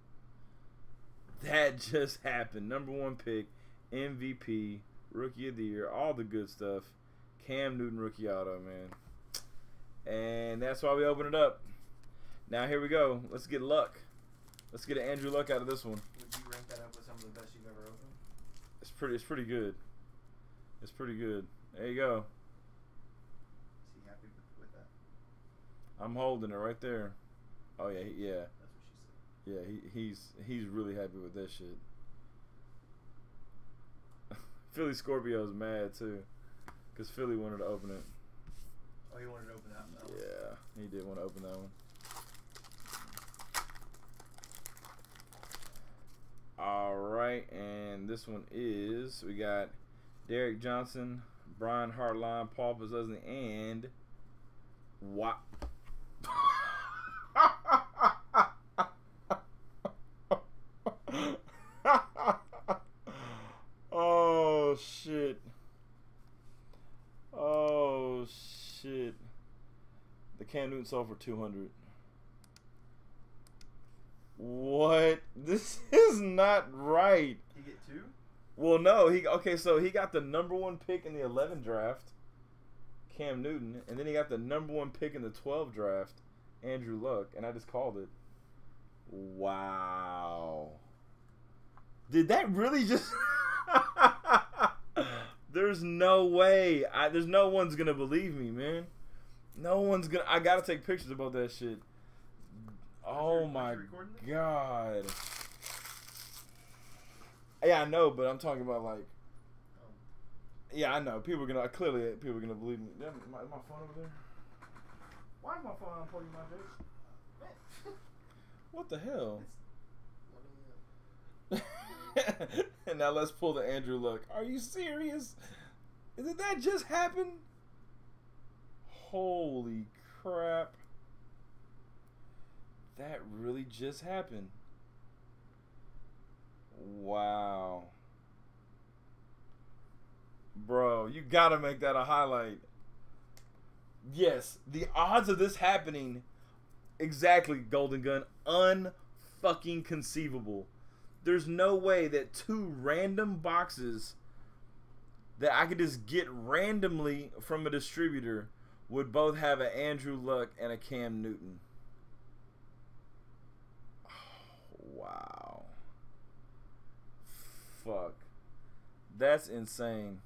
That just happened. Number 1 pick, MVP, rookie of the year, all the good stuff. Cam Newton rookie auto, man. And that's why we open it up. Now here we go. Let's get Luck. Let's get an Andrew Luck out of this one. Would you rank that up with some of the best you've ever opened? It's pretty good. It's pretty good. There you go. Is he happy with that? I'm holding it right there. Oh yeah, yeah. That's what she said. Yeah, he's really happy with that shit. Philly Scorpio's mad too, cause Philly wanted to open it. Oh, he wanted to open that one. Yeah, he did want to open that one. All right, and this one is, we got Derek Johnson, Brian Hartline, Paul Posluszny, and what? The Cam Newton sold for 200. What? This is not right. You get 2? Well, no. So he got the #1 pick in the 11 draft, Cam Newton, and then he got the #1 pick in the 12 draft, Andrew Luck, and I just called it. Wow. Did that really just... There's no way. There's no one's gonna believe me, man. No one's gonna... I gotta take pictures about that shit. Oh my god. Yeah, I know, but I'm talking about like... Yeah, I know. People are gonna... Clearly, people are gonna believe me. Is my phone over there? Why is my phone unplugging my face? What the hell? And now let's pull the Andrew Luck. Are you serious? Did that just happen? Holy crap. That really just happened. Wow. Bro, you gotta make that a highlight. Yes, the odds of this happening, exactly, Golden Gun, unfucking conceivable. There's no way that 2 random boxes that I could just get randomly from a distributor would both have an Andrew Luck and a Cam Newton. Oh, wow. Fuck. That's insane.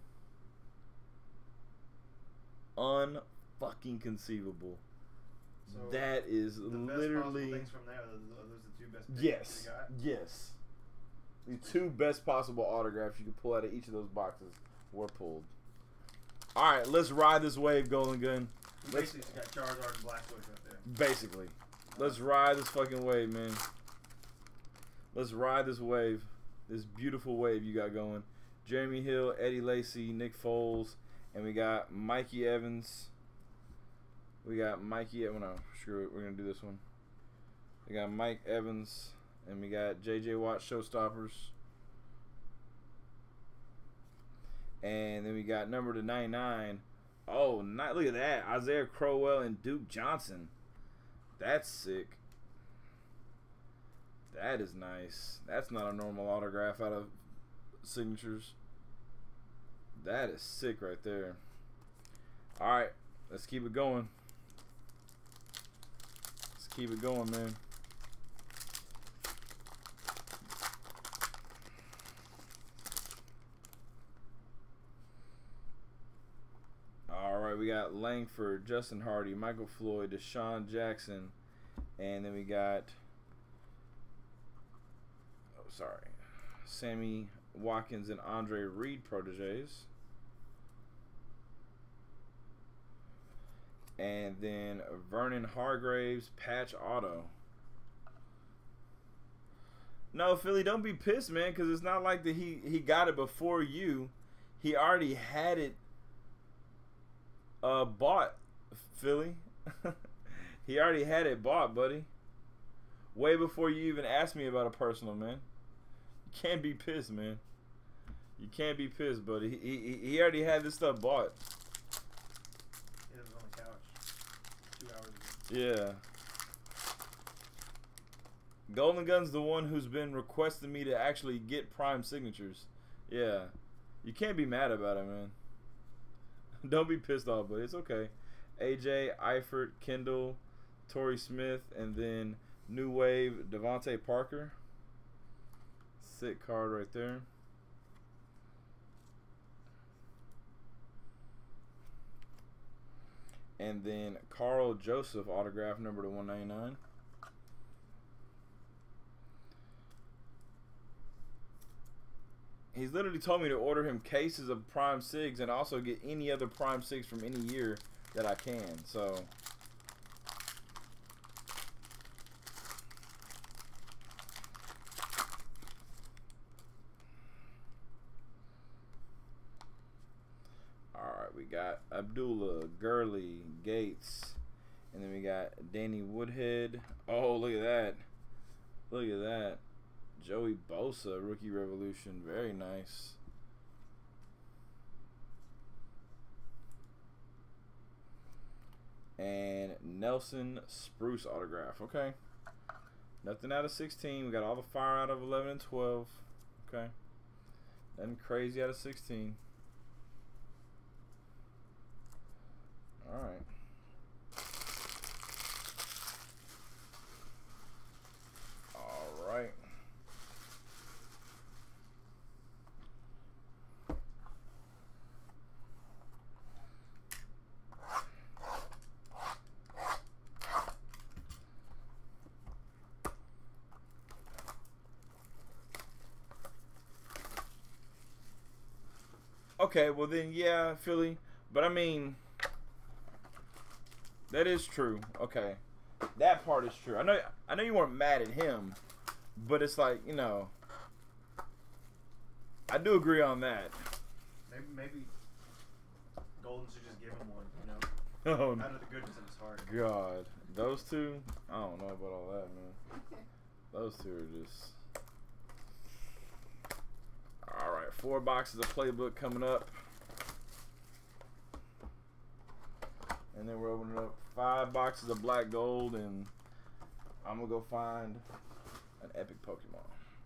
Unfucking conceivable. So that is literally... Things from there, are those the 2 best picks yes. you got? Yes. The 2 best possible autographs you could pull out of each of those boxes were pulled. Alright, let's ride this wave, Golden Gun. You basically just got Charizard and Blastoise right there. Basically. Let's ride this fucking wave, man. Let's ride this wave. This beautiful wave you got going. Jeremy Hill, Eddie Lacy, Nick Foles, and we got Mikey Evans. We got Mikey... No, screw it. We're going to do this one. We got Mike Evans... And we got J.J. Watt Showstoppers. And then we got number to 99. Oh, look at that. Isaiah Crowell and Duke Johnson. That's sick. That is nice. That's not a normal autograph out of signatures. That is sick right there. Alright, let's keep it going. Let's keep it going, man. We got Langford, Justin Hardy, Michael Floyd, Deshaun Jackson, and then we got Sammy Watkins and Andre Reed proteges. And then Vernon Hargraves patch auto. No, Philly, don't be pissed, man, because it's not like that he got it before you. He already had it bought, Philly. He already had it bought, buddy. Way before you even asked me about a personal, man. You can't be pissed, man. You can't be pissed, buddy. He already had this stuff bought. He was on the couch 2 hours ago. Yeah. Golden Gun's the one who's been requesting me to actually get prime signatures. Yeah. You can't be mad about it, man. Don't be pissed off, but it's okay. AJ, Eifert, Kendall, Torrey Smith, and then New Wave, Devontae Parker. Sick card right there. And then Carl Joseph autograph number to 199. He's literally told me to order him cases of Prime Sigs and also get any other Prime Sigs from any year that I can. So, alright, we got Abdullah, Gurley, Gates, and then we got Danny Woodhead. Oh, look at that. Look at that. Joey Bosa, Rookie Revolution. Very nice. And Nelson Spruce autograph. Okay. Nothing out of 16. We got all the fire out of 11 and 12. Okay. Nothing crazy out of 16. All right. All right. Okay, well then, yeah, Philly. But I mean, that is true. Okay, that part is true. I know you weren't mad at him, but it's like, you know, I do agree on that. Maybe Golden should just give him one, you know, Oh out of the goodness of his heart. God, those two, I don't know about all that, man. Those two are just. All right, 4 boxes of playbook coming up. And then we're opening up 5 boxes of black gold, and I'm going to go find an epic Pokemon.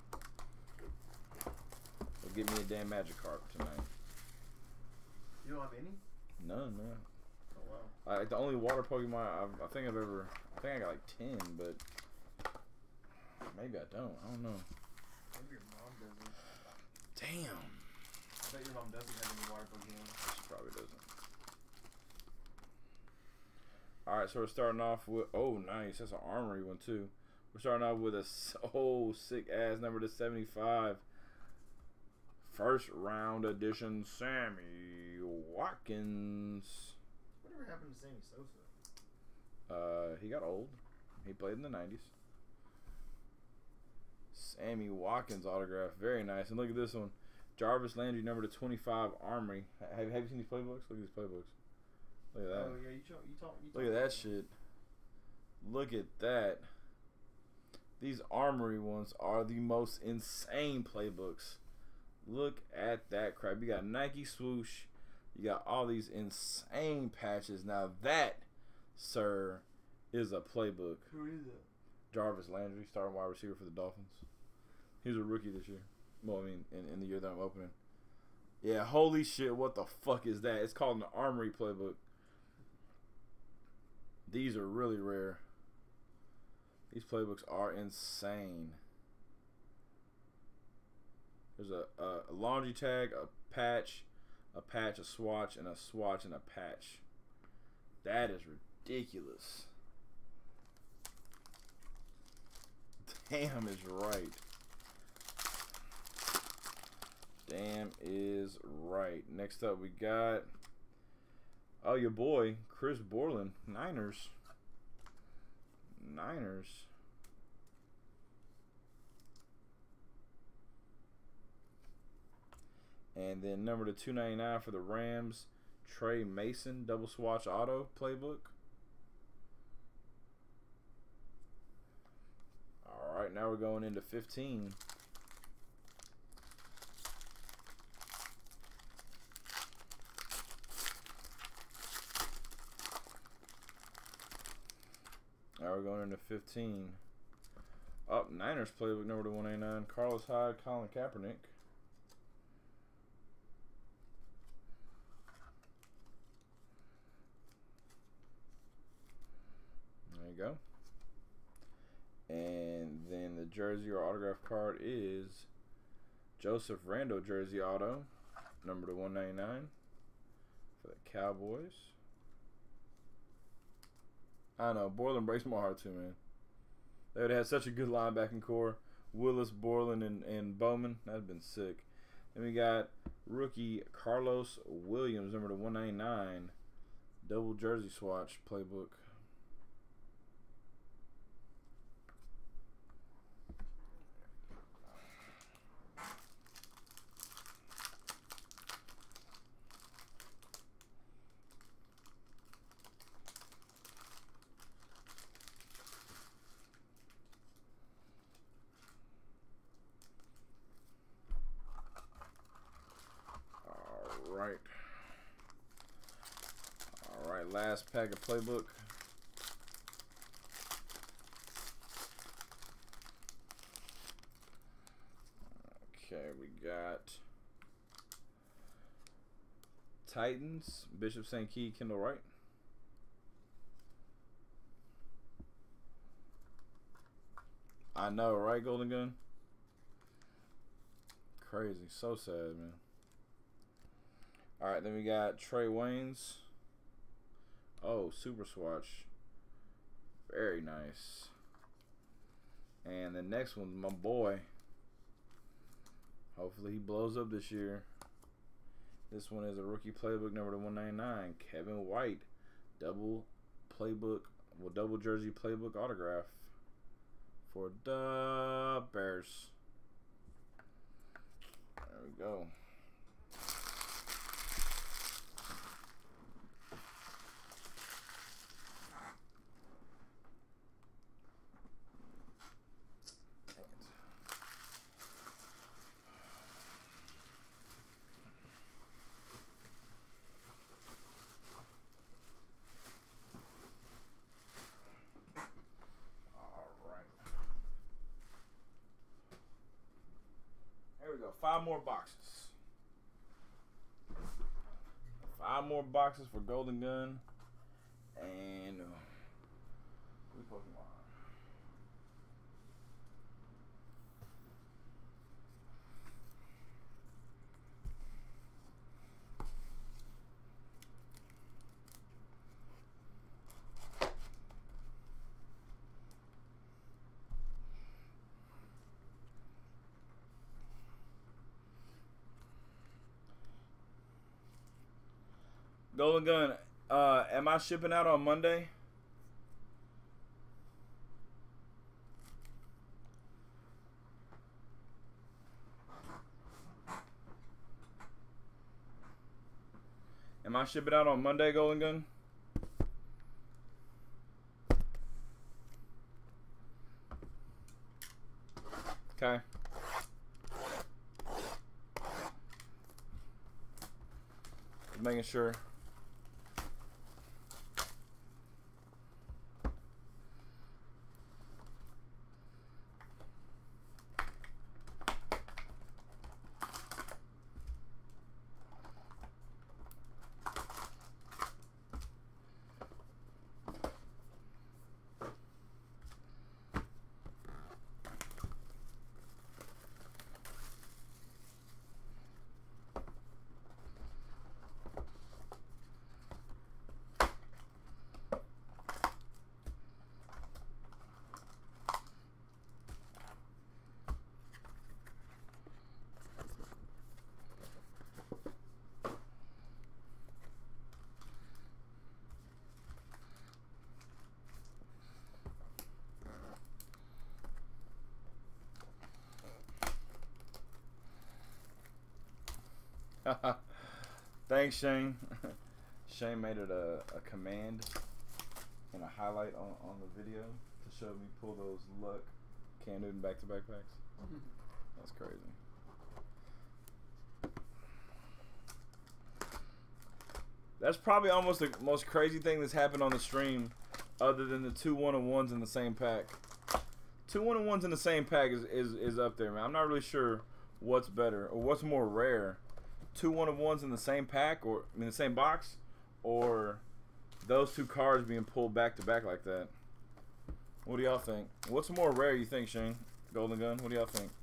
So give me a damn Magikarp tonight. You don't have any? None, man. Oh, wow. Like the only water Pokemon I think I got like 10, but maybe I don't. I don't know. Maybe your mom doesn't. Damn. I bet your mom doesn't have any water Pokemon. She probably doesn't. Alright, so we're starting off with, oh nice, that's an armory one too. We're starting off with a sick ass number to 75. First round edition Sammy Watkins. Whatever happened to Sammy Sosa? He got old. He played in the 90s. Sammy Watkins autograph, very nice. And look at this one, Jarvis Landry, number to 25, Armory. Have you seen these playbooks? Look at these playbooks. Look at that. Oh yeah, you talk. Look at that shit. Look at that. These Armory ones are the most insane playbooks. Look at that crap. You got Nike swoosh. You got all these insane patches. Now that, sir, is a playbook. Who is it? Jarvis Landry, starting wide receiver for the Dolphins. He was a rookie this year. Well, I mean, in the year that I'm opening. Yeah, holy shit, what the fuck is that? It's called an Armory playbook. These are really rare. These playbooks are insane. There's a laundry tag, a patch, a swatch, and a swatch and a patch. That is ridiculous. Damn is right. Damn is right. Next up we got, oh, your boy Chris Borland, Niners. And then number to 299 for the Rams, Trey Mason, double swatch auto playbook. All right, now we're going into 15. Now we're going into 15. Up, Niners playbook number to 189, Carlos Hyde, Colin Kaepernick. There you go. And then the jersey or autograph card is Joseph Randall jersey auto, number to 199 for the Cowboys. I know, Borland breaks my heart too, man. They would have had such a good linebacking core. Willis, Borland, and Bowman. That would have been sick. Then we got rookie Carlos Williams, number to 199. Double jersey swatch playbook. All right, last pack of playbook. Titans, Bishop St. Key, Kendall Wright. I know, right, Golden Gun? Crazy. So sad, man. Alright, then we got Trey Waynes. Oh, Super Swatch. Very nice. And the next one's my boy. Hopefully he blows up this year. This one is a rookie playbook number to 199. Kevin White. Double playbook. Well, double jersey playbook autograph. For the Bears. There we go. Go. 5 more boxes. 5 more boxes for Golden Gun and Pokemon. Golden Gun, am I shipping out on Monday? Am I shipping out on Monday, Golden Gun? Okay. Just making sure. Thanks, Shane. Shane made it a command and a highlight on the video to show me pull those luck Cam Newton back-to-back packs. That's crazy. That's probably almost the most crazy thing that's happened on the stream, other than the 2 1-of-1s in the same pack. 2 1-of-1s in the same pack is up there, man. I'm not really sure what's better or what's more rare. 2 1-of-1s in the same pack, or in the same box, or those 2 cards being pulled back to back like that. What do y'all think? What's more rare, you think, Shane? Golden Gun, what do y'all think?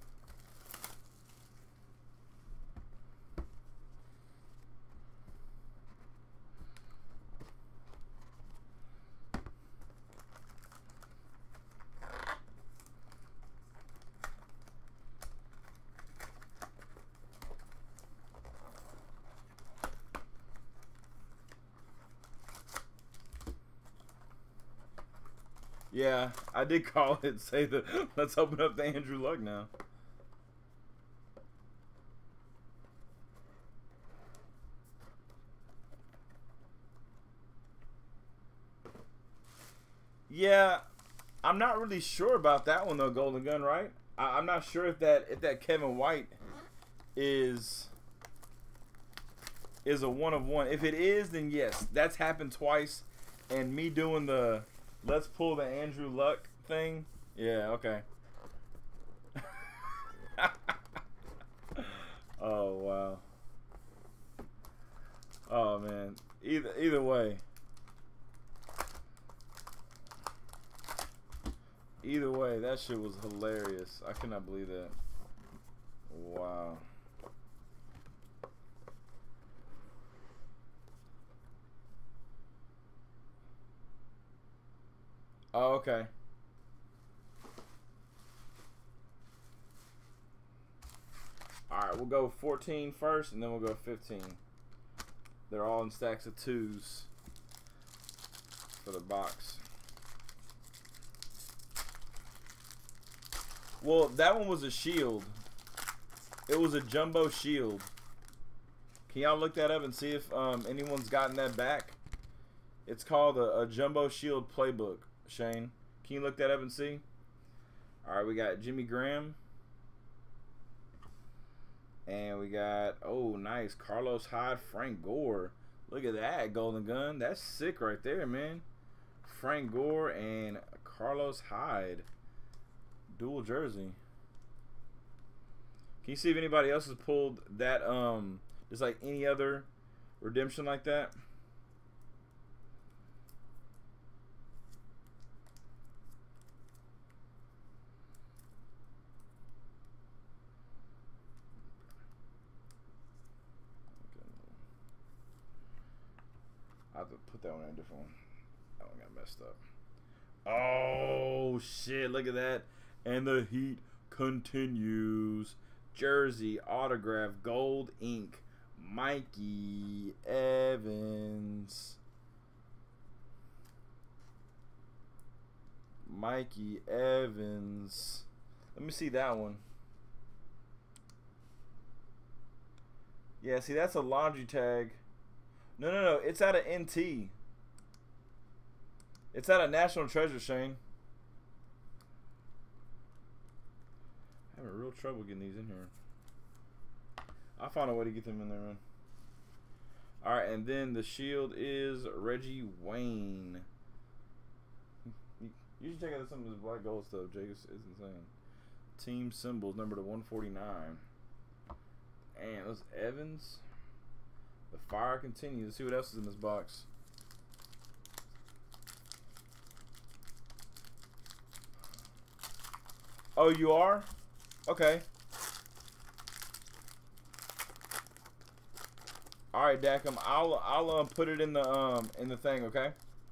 Yeah, I did call it, say that let's open up the Andrew Luck now. Yeah, I'm not really sure about that one though, Golden Gun, right? I'm not sure if that Kevin White is a 1-of-1. If it is, then yes, that's happened twice, and me doing the let's pull the Andrew Luck thing. Yeah, okay. Oh, wow. Oh man. Either way. Either way, that shit was hilarious. I cannot believe that. Wow. Oh, okay. Alright, we'll go 14 first, and then we'll go 15. They're all in stacks of 2s for the box. Well, that one was a shield. It was a jumbo shield. Can y'all look that up and see if anyone's gotten that back? It's called a jumbo shield playbook, Shane. Can you look that up and see? Alright, we got Jimmy Graham. And we got, oh, nice, Carlos Hyde, Frank Gore. Look at that, Golden Gun. That's sick right there, man. Frank Gore and Carlos Hyde. Dual jersey. Can you see if anybody else has pulled that, just like any other redemption like that? I have to put that one in a different one. That one got messed up. Oh, shit. Look at that. And the heat continues. Jersey, autograph, gold ink. Mikey Evans. Mikey Evans. Let me see that one. Yeah, see, that's a laundry tag. No. It's out of NT. It's out of National Treasure, Shane. I'm having real trouble getting these in here. I'll find a way to get them in there, man. Alright, and then the shield is Reggie Wayne. You should check out some of this black gold stuff, Jake. It's insane. Team symbols, number to 149. And those Evans. The fire continues. Let's see what else is in this box. Oh, you are? Okay. All right, Dacum. I'll put it in the thing, okay?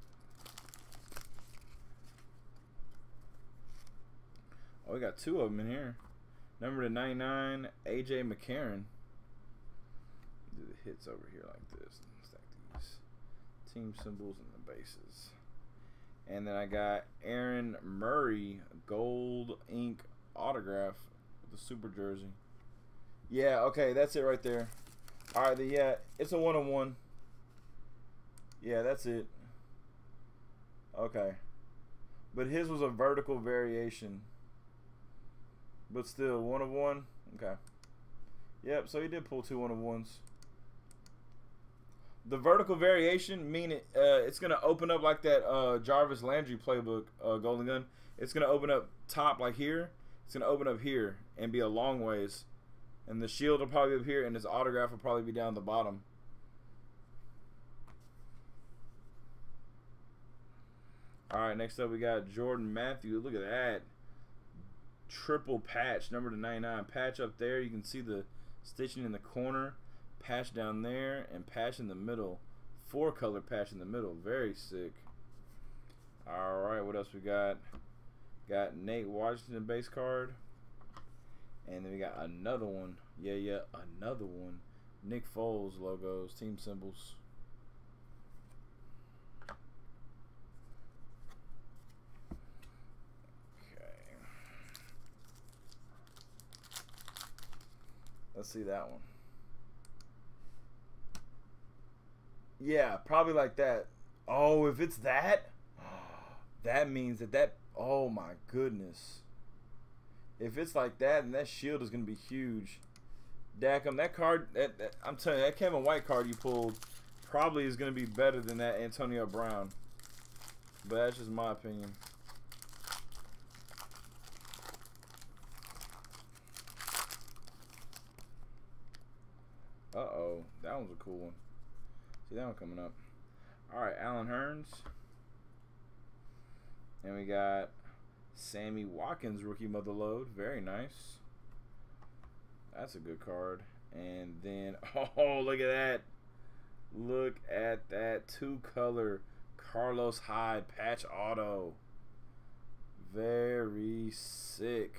Oh, we got 2 of them in here. Number to 99, AJ McCarron. Do the hits over here like this. Stack these team symbols and the bases. And then I got Aaron Murray, gold ink autograph with the super jersey. Yeah, okay, that's it right there. All right, yeah, it's a 1-on-1. Yeah, that's it. Okay. But his was a vertical variation. But still, 1-of-1. Okay. Yep, so he did pull 2 1-of-1s. The vertical variation mean it's gonna open up like that Jarvis Landry playbook, Golden Gun. It's gonna open up top like here. It's gonna open up here and be a long ways. And the shield will probably be up here, and his autograph will probably be down the bottom. All right, next up we got Jordan Matthews. Look at that. Triple patch, number to 99. Patch up there. You can see the stitching in the corner. Patch down there, and patch in the middle. 4-color patch in the middle. Very sick. All right, what else we got? Got Nate Washington base card. And then we got another one. Yeah, another one. Nick Foles logos, team symbols. Okay. Let's see that one. Yeah, probably like that. Oh, if it's that, that means that oh my goodness. If it's like that, then that shield is going to be huge. Dacum, that card, I'm telling you, that Kevin White card you pulled probably is going to be better than that Antonio Brown. But that's just my opinion. Uh-oh. That one's a cool one. See that one coming up. All right, Alan Hearns. And we got Sammy Watkins, rookie mother load. Very nice. That's a good card. And then, oh, look at that. Look at that 2-color Carlos Hyde patch auto. Very sick.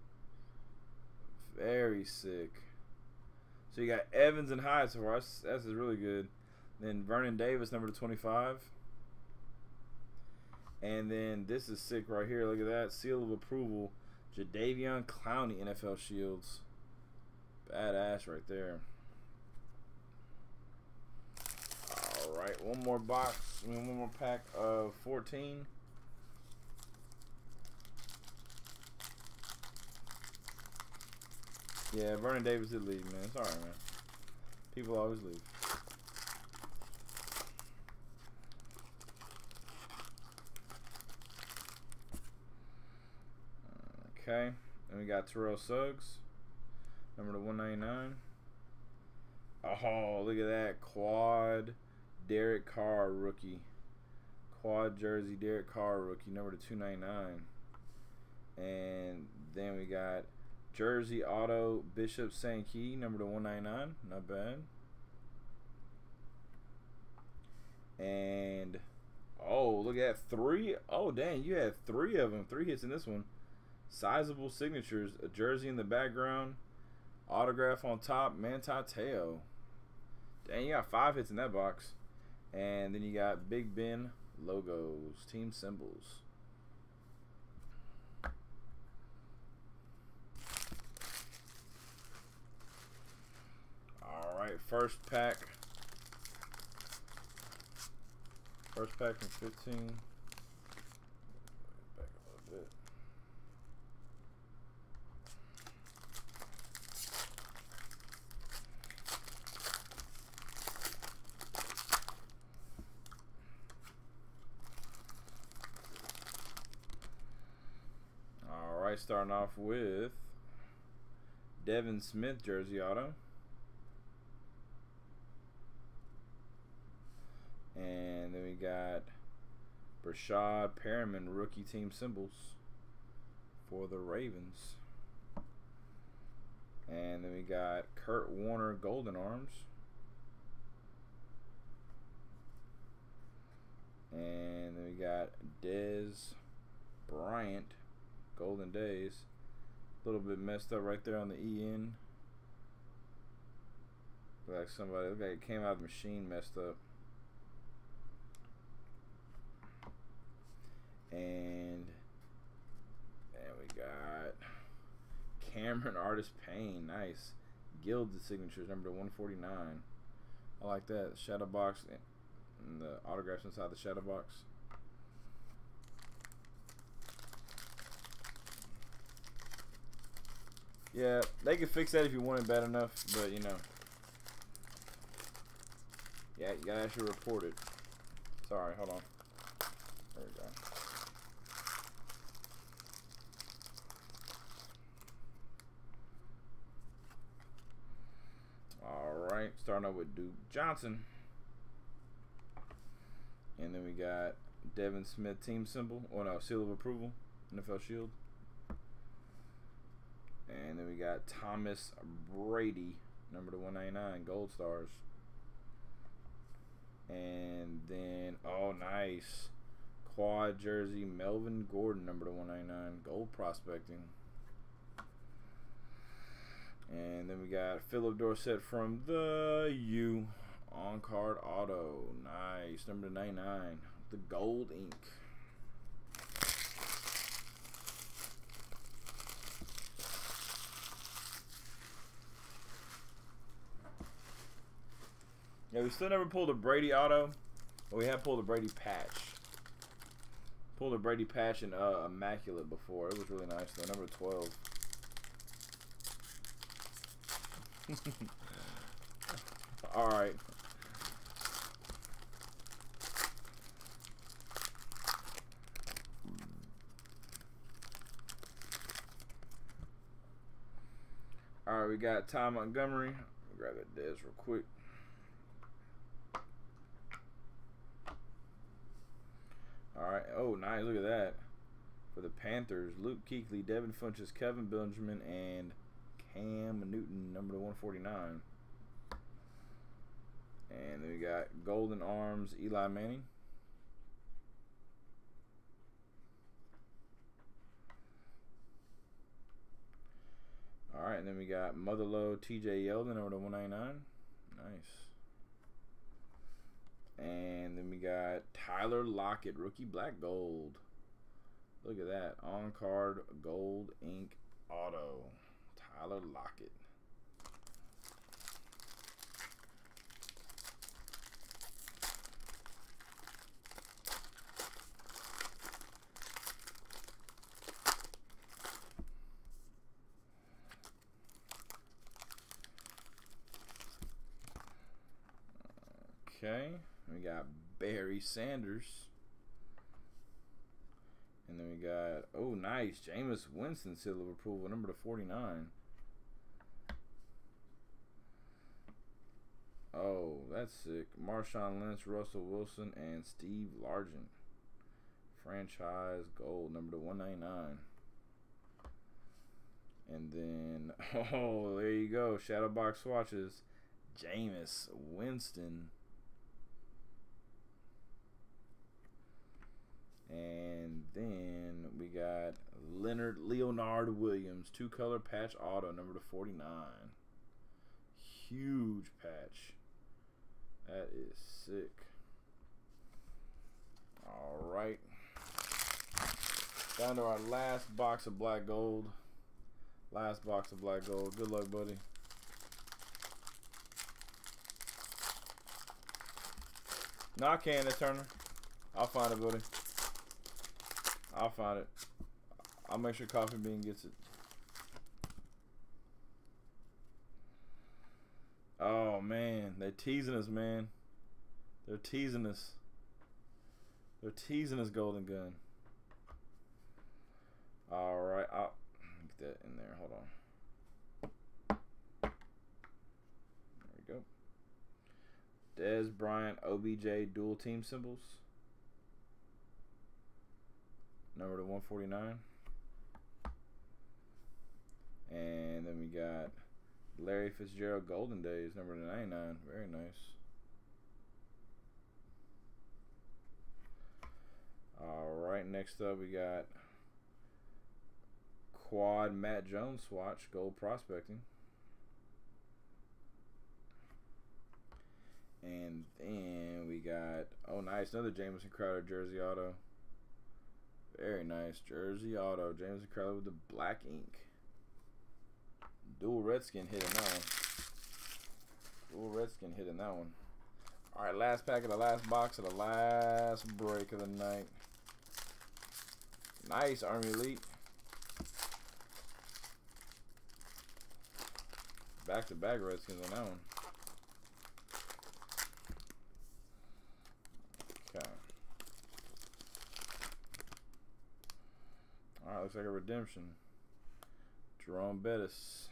Very sick. So you got Evans and Hyde so far. That's really good. Then Vernon Davis, number 25. And then this is sick right here. Look at that. Seal of approval. Jadeveon Clowney NFL Shields. Badass right there. Alright, one more box. One more pack of 14. Yeah, Vernon Davis did leave, man. It's alright, man. People always leave. Okay, and we got Terrell Suggs, number to 199. Oh, look at that quad Derek Carr rookie, quad jersey Derek Carr rookie, number to 299. And then we got jersey auto Bishop Sankey, number to 199. Not bad. And oh, look at that 3. Oh, dang, you had 3 of them. 3 hits in this one. Sizable signatures, a jersey in the background, autograph on top, Manti Te'o. Dang, you got 5 hits in that box. And then you got Big Ben logos, team symbols. All right, first pack. First pack from 15. Back a little bit. Starting off with Devin Smith jersey auto, and then we got Brashad Perriman rookie team symbols for the Ravens, and then we got Kurt Warner golden arms, and then we got Dez Bryant Golden Days. A little bit messed up right there on the EN. Look like somebody, look like it came out of the machine messed up. And we got Cameron Artist Payne. Nice. Gilded signatures, number 149. I like that. Shadow box and the autographs inside the shadow box. Yeah, they can fix that if you want it bad enough, but you know. Yeah, you gotta actually report it. Sorry, hold on. There we go. Alright, starting out with Duke Johnson. And then we got Devin Smith team symbol. Oh no, seal of approval. NFL Shield. And then we got Thomas Brady, number to 199, gold stars. And then, oh, nice. Quad jersey, Melvin Gordon, number to 199, gold prospecting. And then we got Philip Dorsett from the U, on-card auto. Nice, number to 99, the gold ink. Yeah, we still never pulled a Brady auto, but we have pulled a Brady patch. Pulled a Brady patch in Immaculate before. It was really nice though, number 12. Alright. Alright, we got Ty Montgomery. Grab that Dez real quick. Oh, nice. Look at that. For the Panthers, Luke Kuechly, Devin Funchess, Kevin Benjamin, and Cam Newton, number to 149. And then we got Golden Arms, Eli Manning. All right, and then we got Motherlow, TJ Yeldon, number to 199. Nice. And then we got Tyler Lockett, rookie black gold. Look at that. On card gold ink auto. Tyler Lockett. Okay. We got Barry Sanders. And then we got, oh, nice. Jameis Winston, seal of approval, number to 49. Oh, that's sick. Marshawn Lynch, Russell Wilson, and Steve Largent. Franchise gold, number to 199. And then, oh, there you go. Shadow box swatches. Jameis Winston. And then we got Leonard Williams, 2-color patch auto, number to 49. Huge patch. That is sick. All right. Down to our last box of black gold. Last box of black gold. Good luck, buddy. No, I can't, Turner. I'll find it, buddy. I'll find it. I'll make sure Coffee Bean gets it. Oh, man. They're teasing us, man. They're teasing us. They're teasing us, Golden Gun. All right. I'll get that in there. Hold on. There we go. Dez Bryant, OBJ, dual team symbols. Number to 149. And then we got Larry Fitzgerald Golden Days, number to 99. Very nice. Alright, next up we got Quad Matt Jones swatch, gold prospecting. And then we got, oh nice, another Jamison Crowder jersey auto. Very nice. Jersey auto. Jameson Crowder with the black ink. Dual Redskin hit in that one. Dual Redskin hit in that one. Alright, last pack of the last box of the last break of the night. Nice Army Elite. Back-to-back Redskins on that one. Okay. Alright, looks like a redemption. Jerome Bettis.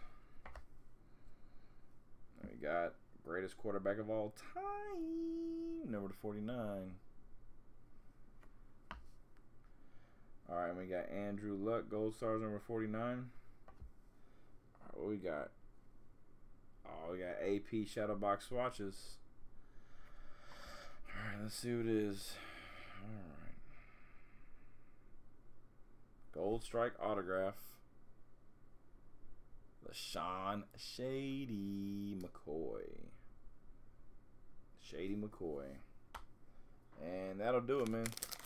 And we got greatest quarterback of all time, number 49. Alright, we got Andrew Luck, Gold Stars, number 49. Alright, what we got? Oh, we got AP Shadow Box swatches. Alright, let's see what it is. Alright. Gold Strike autograph. LaShawn Shady McCoy. Shady McCoy. And that'll do it, man.